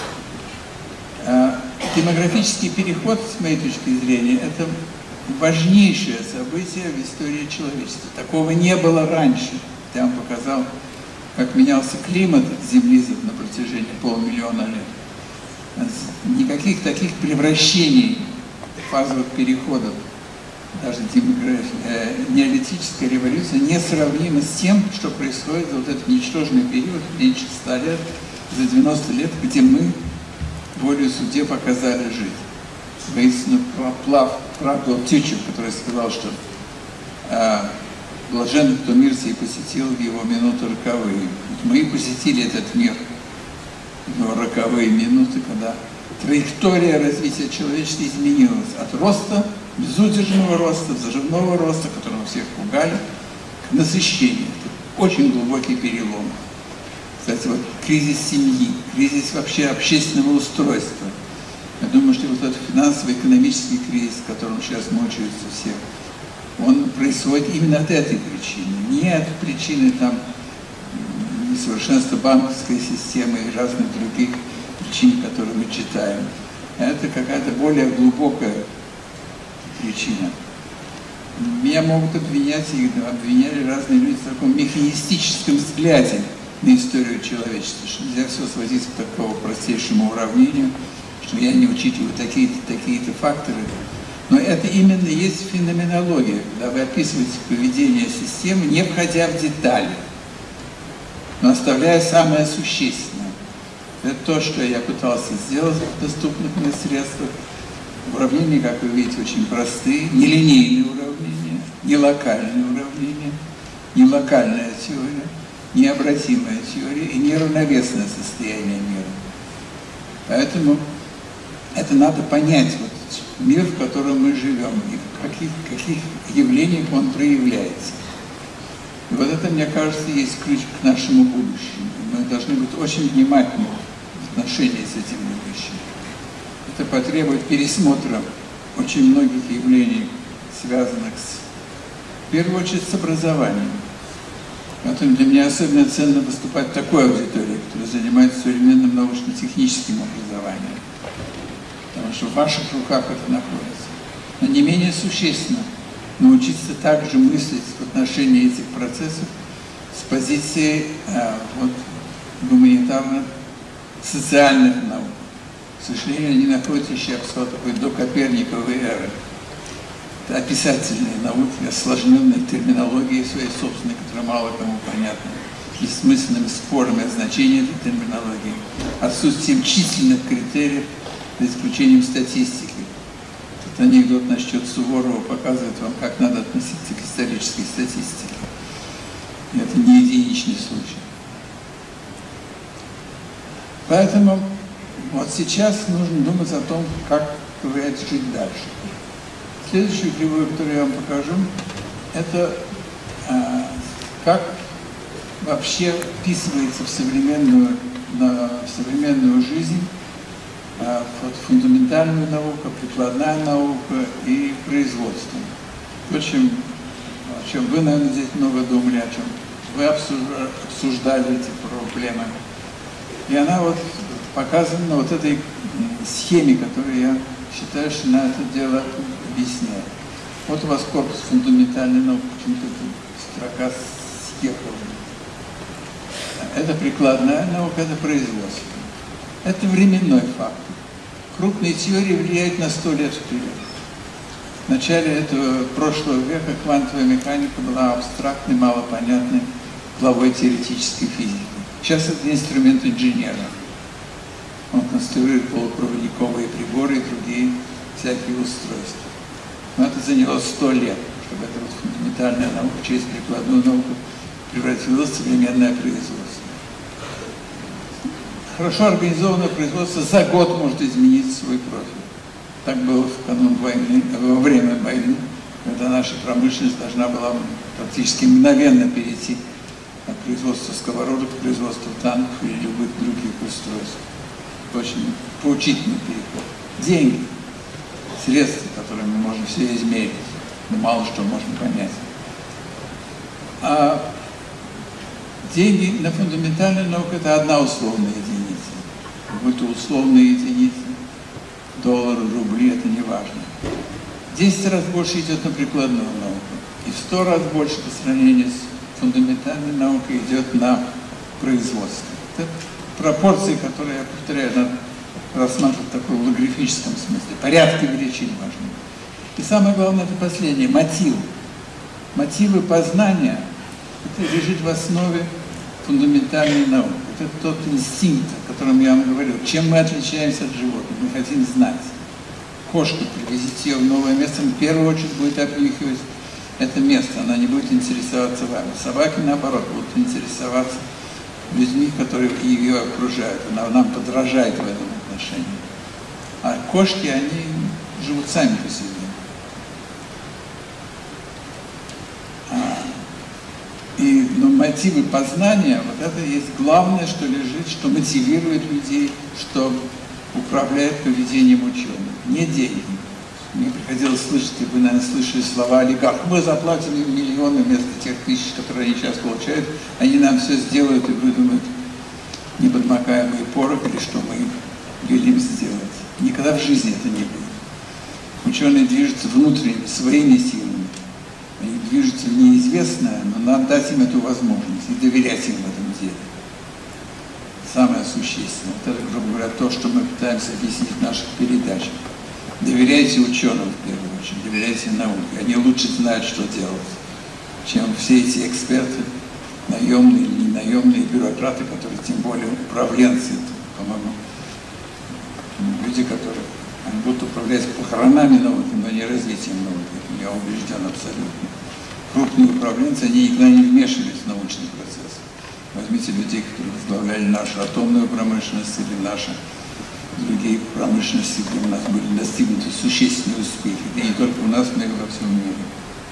Демографический переход, с моей точки зрения, это важнейшее событие в истории человечества. Такого не было раньше. Я вам показал, как менялся климат Земли на протяжении полумиллиона лет. Никаких таких превращений, фазовых переходов, даже неолитическая революция несравнима с тем, что происходит за вот этот ничтожный период, меньше 100 лет, за 90 лет, где мы волею судеб показали жить. Воистину, прав был Тютчев, который сказал, что блажен, кто мир сей посетил в его минуты роковые. Мы и посетили этот мир в его роковые минуты, когда траектория развития человечества изменилась от роста, безудержного роста, взрывного роста, которого всех пугали, к насыщению. Это очень глубокий перелом. Кстати, вот кризис семьи, кризис вообще общественного устройства. Я думаю, что вот этот финансово-экономический кризис, которым сейчас мучаются все, он происходит именно от этой причины. Не от причины там несовершенства банковской системы и разных других причин, которые мы читаем. Это какая-то более глубокая причина. Меня могут обвинять, и обвиняли разные люди в таком механистическом взгляде на историю человечества, что нельзя все сводить к такому простейшему уравнению, что я не учитываю такие-то факторы. Но это именно есть феноменология, когда вы описываете поведение системы, не входя в детали, но оставляя самое существенное. Это то, что я пытался сделать в доступных мне средствах. Уравнения, как вы видите, очень простые, нелинейные уравнения, не локальные уравнения, не локальная теория, необратимая теория и неравновесное состояние мира. Поэтому это надо понять, вот, мир, в котором мы живем, и в каких явлениях он проявляется. И вот это, мне кажется, есть ключ к нашему будущему. Мы должны быть очень внимательны в отношении с этим будущим. Это потребует пересмотра очень многих явлений, связанных в первую очередь с образованием. Поэтому для меня особенно ценно выступать в такой аудитории, которая занимается современным научно-техническим образованием. Потому что в ваших руках это находится. Но не менее существенно научиться также мыслить в отношении этих процессов с позиции гуманитарно-социальных наук. К сожалению, они находятся еще, я бы сказал, такой докоперниковой эры. Это описательные науки, осложненные терминологией своей собственной, которая мало кому понятна, бессмысленными спорами о значении этой терминологии, отсутствием численных критериев, за исключением статистики. Этот анекдот насчет Суворова показывает вам, как надо относиться к исторической статистике. И это не единичный случай. Поэтому вот сейчас нужно думать о том, как жить дальше. Следующую кривую, которую я вам покажу, это как вообще вписывается в современную жизнь фундаментальная наука, прикладная наука и производство. То, о чем вы, наверное, здесь много думали, о чем вы обсуждали эти проблемы. И она вот показана на вот этой схеме, которую я считаю, что на это дело объясняет. Вот у вас корпус фундаментальной науки, почему-то строка съехала. Это прикладная наука, это производство. Это временной фактор. крупные теории влияют на 100 лет вперед. В начале этого прошлого века квантовая механика была абстрактной, малопонятной главой теоретической физики. Сейчас это инструмент инженера. Он конструирует полупроводниковые приборы и другие всякие устройства. Но это заняло 100 лет, чтобы эта вот фундаментальная наука через прикладную науку превратилась в современное производство. Хорошо организованное производство за год может изменить свой профиль. Так было в канун войны, во время войны, когда наша промышленность должна была практически мгновенно перейти от производства сковородок к производству танков или любых других устройств. Очень поучительный переход. Деньги, средства, которыми можно все измерить, но мало что можно понять. А деньги на фундаментальную науку – это одна условная единица. Будь то условные единицы, доллары, рубли – это не важно. 10 раз больше идет на прикладную науку, и в 100 раз больше по сравнению с фундаментальной наукой идет на производство. Это пропорции, которые, я повторяю, надо рассматривать в таком логарифмическом смысле. Порядки величин важны. И самое главное – это последнее – мотивы. Мотивы познания – это лежит в основе фундаментальной науки. Это тот инстинкт, о котором я вам говорил. Чем мы отличаемся от животных? Мы хотим знать. Кошку, привезите ее в новое место, в первую очередь будет обнюхивать это место. Она не будет интересоваться вами. Собаки, наоборот, будут интересоваться людьми, которые ее окружают. Она нам подражает в этом отношении. А кошки, они живут сами по себе. Но мотивы познания, вот это есть главное, что лежит, что мотивирует людей, что управляет поведением ученых. Не деньги. Мне приходилось слышать, и вы, наверное, слышали слова олигархов. Мы заплатим им миллионы вместо тех тысяч, которые они сейчас получают. Они нам все сделают и выдумают неподмокаемый порох или что мы им велим сделать. Никогда в жизни это не будет. Ученые движутся внутренними, своими силами. Они движутся в неизвестное, но надо дать им эту возможность и доверять им в этом деле. Самое существенное. Это, грубо говоря, то, что мы пытаемся объяснить в наших передачах. Доверяйте ученым, в первую очередь, доверяйте науке. Они лучше знают, что делать, чем все эти эксперты, наемные или ненаемные бюрократы, которые, тем более, управленцы, по-моему, люди, которые они будут управлять похоронами науки, но не развитием науки. Я убежден абсолютно. Крупные управленцы, они никогда не вмешивались в научный процесс. Возьмите людей, которые возглавляли нашу атомную промышленность или наши другие промышленности, где у нас были достигнуты существенные успехи. И не только у нас, но и во всем мире.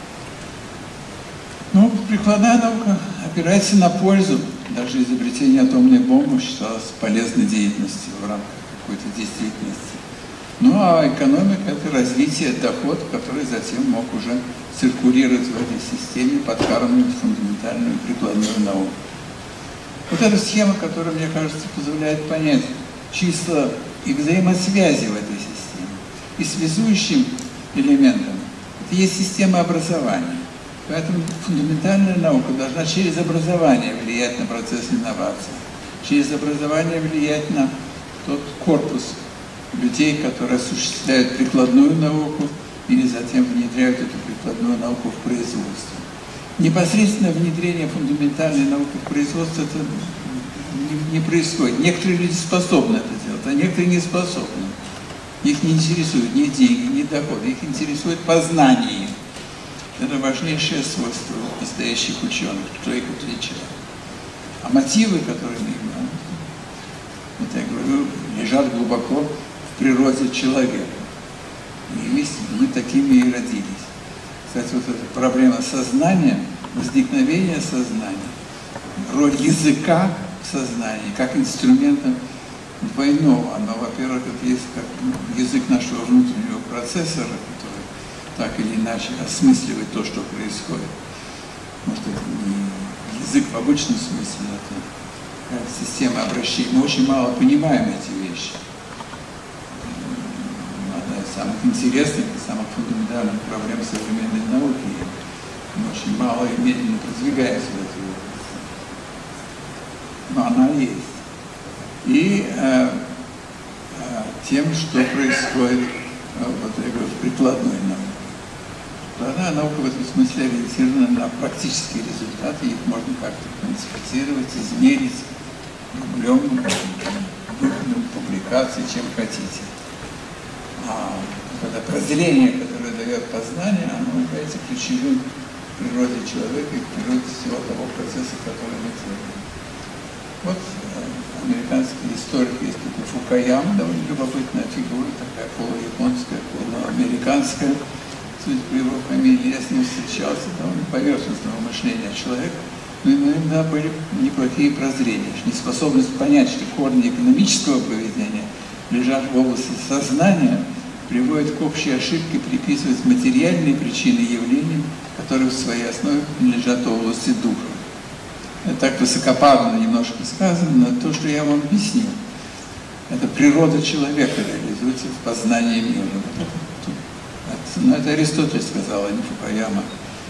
Ну, прикладная наука опирается на пользу. Даже изобретение атомной бомбы считалось полезной деятельностью в рамках какой-то действительности. Ну, а экономика – это развитие, доход, который затем мог уже циркулировать в этой системе, подкармливать фундаментальную прикладную науку. Вот эта схема, которая, мне кажется, позволяет понять числа и взаимосвязи в этой системе. И связующим элементом это есть система образования. Поэтому фундаментальная наука должна через образование влиять на процесс инновации, через образование влиять на тот корпус людей, которые осуществляют прикладную науку или затем внедряют эту прикладную науку в производство. Непосредственное внедрение фундаментальной науки в производство это не происходит. Некоторые люди способны это делать, а некоторые не способны. Их не интересуют ни деньги, ни доходы, их интересует познание. Это важнейшее свойство настоящих ученых, кто их отличает. А мотивы, которые мы имеем, это, я говорю, лежат глубоко в природе человека. И мы такими и родились. Кстати, вот эта проблема сознания, возникновения сознания, роль языка в сознании, как инструмента двойного. Оно, во-первых, это есть как язык нашего внутреннего процессора, который так или иначе осмысливает то, что происходит. Может, это не язык в обычном смысле, это система обращения. Мы очень мало понимаем эти вещи. Одна из самых интересных и самых фундаментальных проблем современной науки. Мы очень мало и медленно продвигаемся в этой области. Но она есть. И тем, что происходит вот, я говорю, в прикладной науке. Прикладная наука в этом смысле ориентирована на практические результаты, их можно как-то квантифицировать, измерить рублем, выходом публикации, чем хотите. А это прозрение, которое дает познание, оно является ключевым в природе человека и в природе всего того процесса, который мы делаем. Вот американский историк, есть такой Фукаяма, довольно любопытная фигура, такая полуяпонская, полуамериканская, судя по его фамилии, я с ним встречался, довольно поверхностного мышления человека, но иногда были неплохие прозрения, неспособность понять, что корни экономического поведения лежат в области сознания, приводит к общей ошибке приписывать материальные причины явлений, которые в своей основе принадлежат области духа. Это так высокопарно немножко сказано, но то, что я вам объяснил, это природа человека реализуется в познании мира. Но это Аристотель сказал, а не Фукаяма.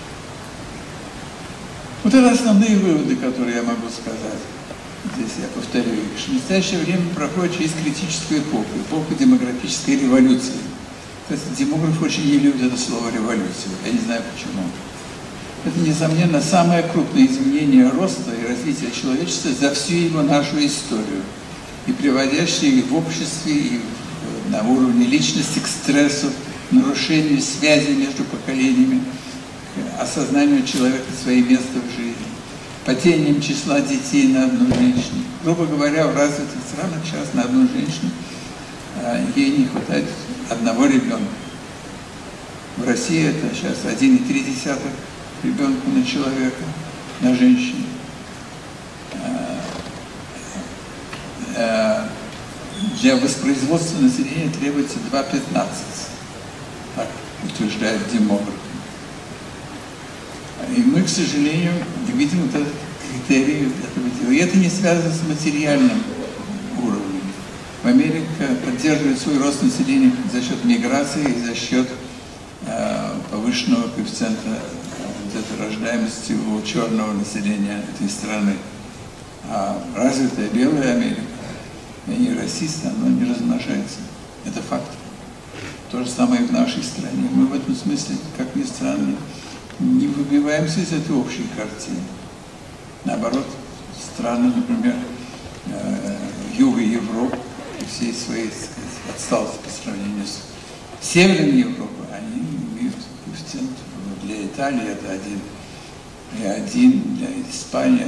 Вот это основные выводы, которые я могу сказать. Здесь я повторю их. В настоящее время проходит через критическую эпоху, эпоху демографической революции. Кстати, демографы очень не любят это слово «революция». Я не знаю почему. Это, несомненно, самое крупное изменение роста и развития человечества за всю его нашу историю, и приводящее в обществе и на уровне личности к стрессу, нарушению связи между поколениями, к осознанию человека своего места в жизни, падением числа детей на одну женщину. Грубо говоря, в развитых странах сейчас на одну женщину ей не хватает одного ребенка. В России это сейчас 1,3 ребенка на человека, на женщину. Для воспроизводства населения требуется 2,15, так утверждают демографы. И мы, к сожалению, видим вот этот критерий этого дела. И это не связано с материальным уровнем. Америка поддерживает свой рост населения за счет миграции и за счет повышенного коэффициента рождаемости у черного населения этой страны. А развитая белая Америка, и расисты, оно не размножается. Это факт. То же самое и в нашей стране. Мы в этом смысле, как ни странно, не выбиваемся из этой общей картины. Наоборот, страны, например, Юга Европы, всей своей, так сказать, отсталости по сравнению с Северной Европой, они имеют коэффициент. Для Италии это 1,1, для Испании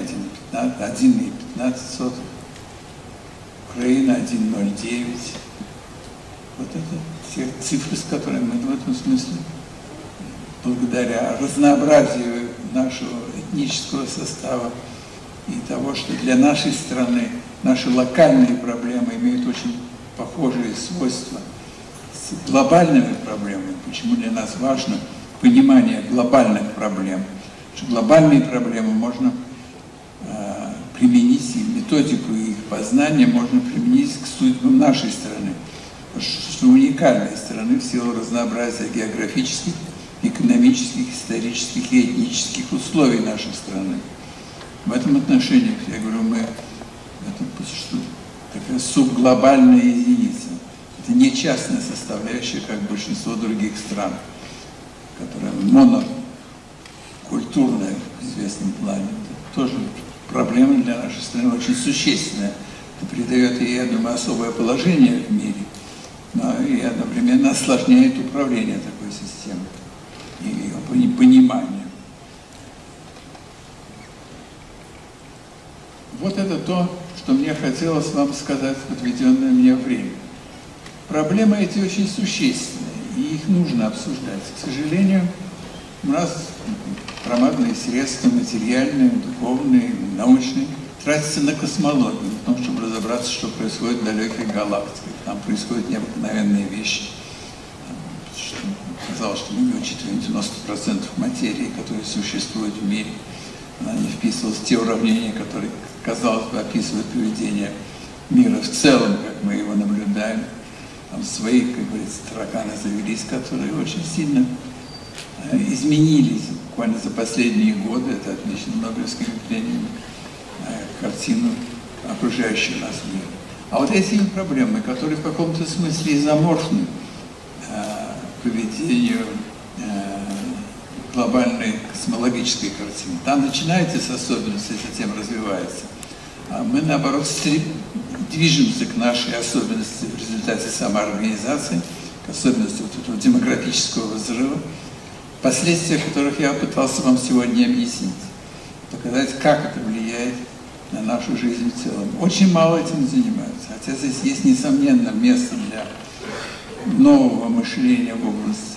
1,15, Украина 1,09. Вот это те цифры, с которыми мы в этом смысле, благодаря разнообразию нашего этнического состава и того, что для нашей страны наши локальные проблемы имеют очень похожие свойства с глобальными проблемами. Почему для нас важно понимание глобальных проблем? Что глобальные проблемы можно применить, и методику их познания можно применить к судьбам нашей страны. Что уникальной страны в силу разнообразия географических, экономических, исторических и этнических условий нашей страны. В этом отношении, я говорю, мы это такая субглобальная единица. Это не частная составляющая, как большинство других стран, которая монокультурная в известном плане. Это тоже проблема для нашей страны очень существенная. Это придает ей, я думаю, особое положение в мире, но и одновременно осложняет управление такой системой и ее понимание. Вот это то, что мне хотелось вам сказать в отведенное мне время. Проблемы эти очень существенные, и их нужно обсуждать. К сожалению, у нас громадные средства материальные, духовные, научные тратятся на космологию, на том, чтобы разобраться, что происходит в далеких галактиках. Там происходят необыкновенные вещи. Казалось, что мы не учитываем 90% материи, которые существуют в мире. Она не вписывалась в те уравнения, которые, казалось бы, описывают поведение мира в целом, как мы его наблюдаем. Там свои, как говорится, тараканы завелись, которые очень сильно изменились буквально за последние годы. Это отмечено Нобелевскими премиями, картину окружающего нас мира. А вот этими проблемами, которые в каком-то смысле изоморфны поведению глобальной космологической картины, там начинается с особенностей, затем развивается. А мы, наоборот, движемся к нашей особенности в результате самоорганизации, к особенности вот этого демографического взрыва, последствия которых я пытался вам сегодня объяснить, показать, как это влияет на нашу жизнь в целом. Очень мало этим занимаются, хотя здесь есть, несомненно, место для нового мышления в области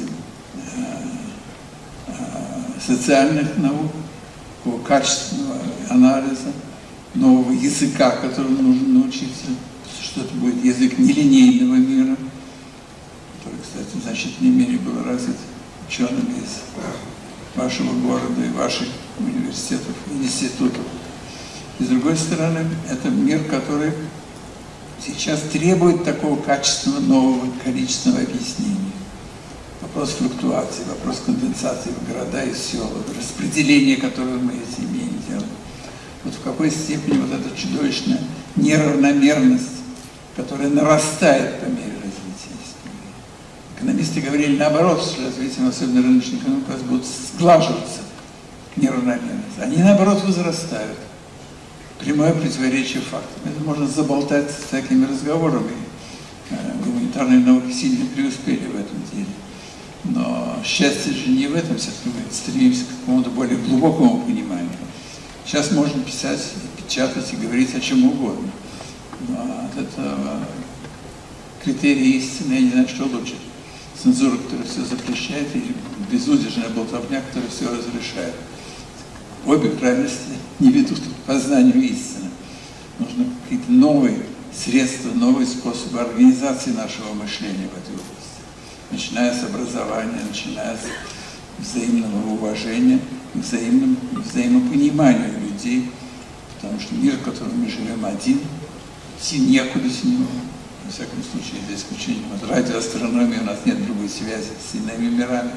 социальных наук, качественного анализа, нового языка, которому нужно научиться, что это будет язык нелинейного мира, который, кстати, в значительной мере был развит учеными из вашего города и ваших университетов и институтов. И с другой стороны, это мир, который сейчас требует такого качественного, нового, количественного объяснения. Вопрос флуктуации, вопрос конденсации в города и села, распределение, которое мы эти имеем делаем. Вот в какой степени вот эта чудовищная неравномерность, которая нарастает по мере развития истории. Экономисты говорили наоборот, что развитием, особенно рыночной экономики, будут сглаживаться неравномерность. Они наоборот возрастают. Прямое противоречие фактам. Это можно заболтать с такими разговорами. Гуманитарные науки сильно преуспели в этом деле. Но счастье же не в этом, все-таки мы стремимся к какому-то более глубокому пониманию. Сейчас можно писать, печатать и говорить о чем угодно. Но от этого критерии истины, я не знаю, что лучше. Цензура, которая все запрещает, или безудержная болтовня, которая все разрешает. Обе крайности не ведут к познанию истины. Нужны какие-то новые средства, новые способы организации нашего мышления в этой области. Начиная с образования, начиная с взаимного уважения, взаимопонимания людей. Потому что мир, в котором мы живем, один, идти некуда с него. Во всяком случае, за исключением от радиоастрономии у нас нет другой связи с иными мирами.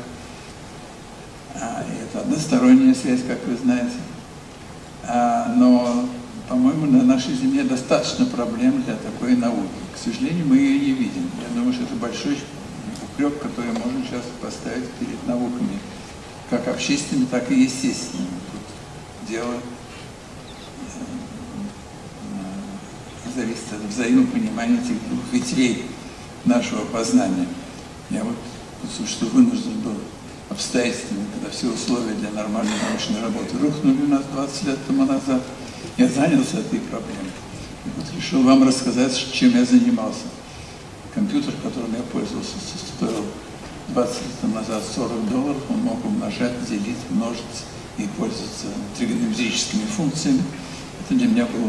И это односторонняя связь, как вы знаете. Но, по-моему, на нашей Земле достаточно проблем для такой науки. К сожалению, мы ее не видим. Я думаю, что это большой упрек, который можно сейчас поставить перед науками, как общественными, так и естественными. Тут дело зависит от взаимопонимания этих двух ветвей нашего познания. Я вот, что вынужден был обстоятельствами, когда все условия для нормальной научной работы рухнули у нас 20 лет тому назад, я занялся этой проблемой. И вот решил вам рассказать, чем я занимался. Компьютер, которым я пользовался, стоил 20 лет назад $40, он мог умножать, делить, множить и пользоваться тригонометрическими функциями. Это для меня было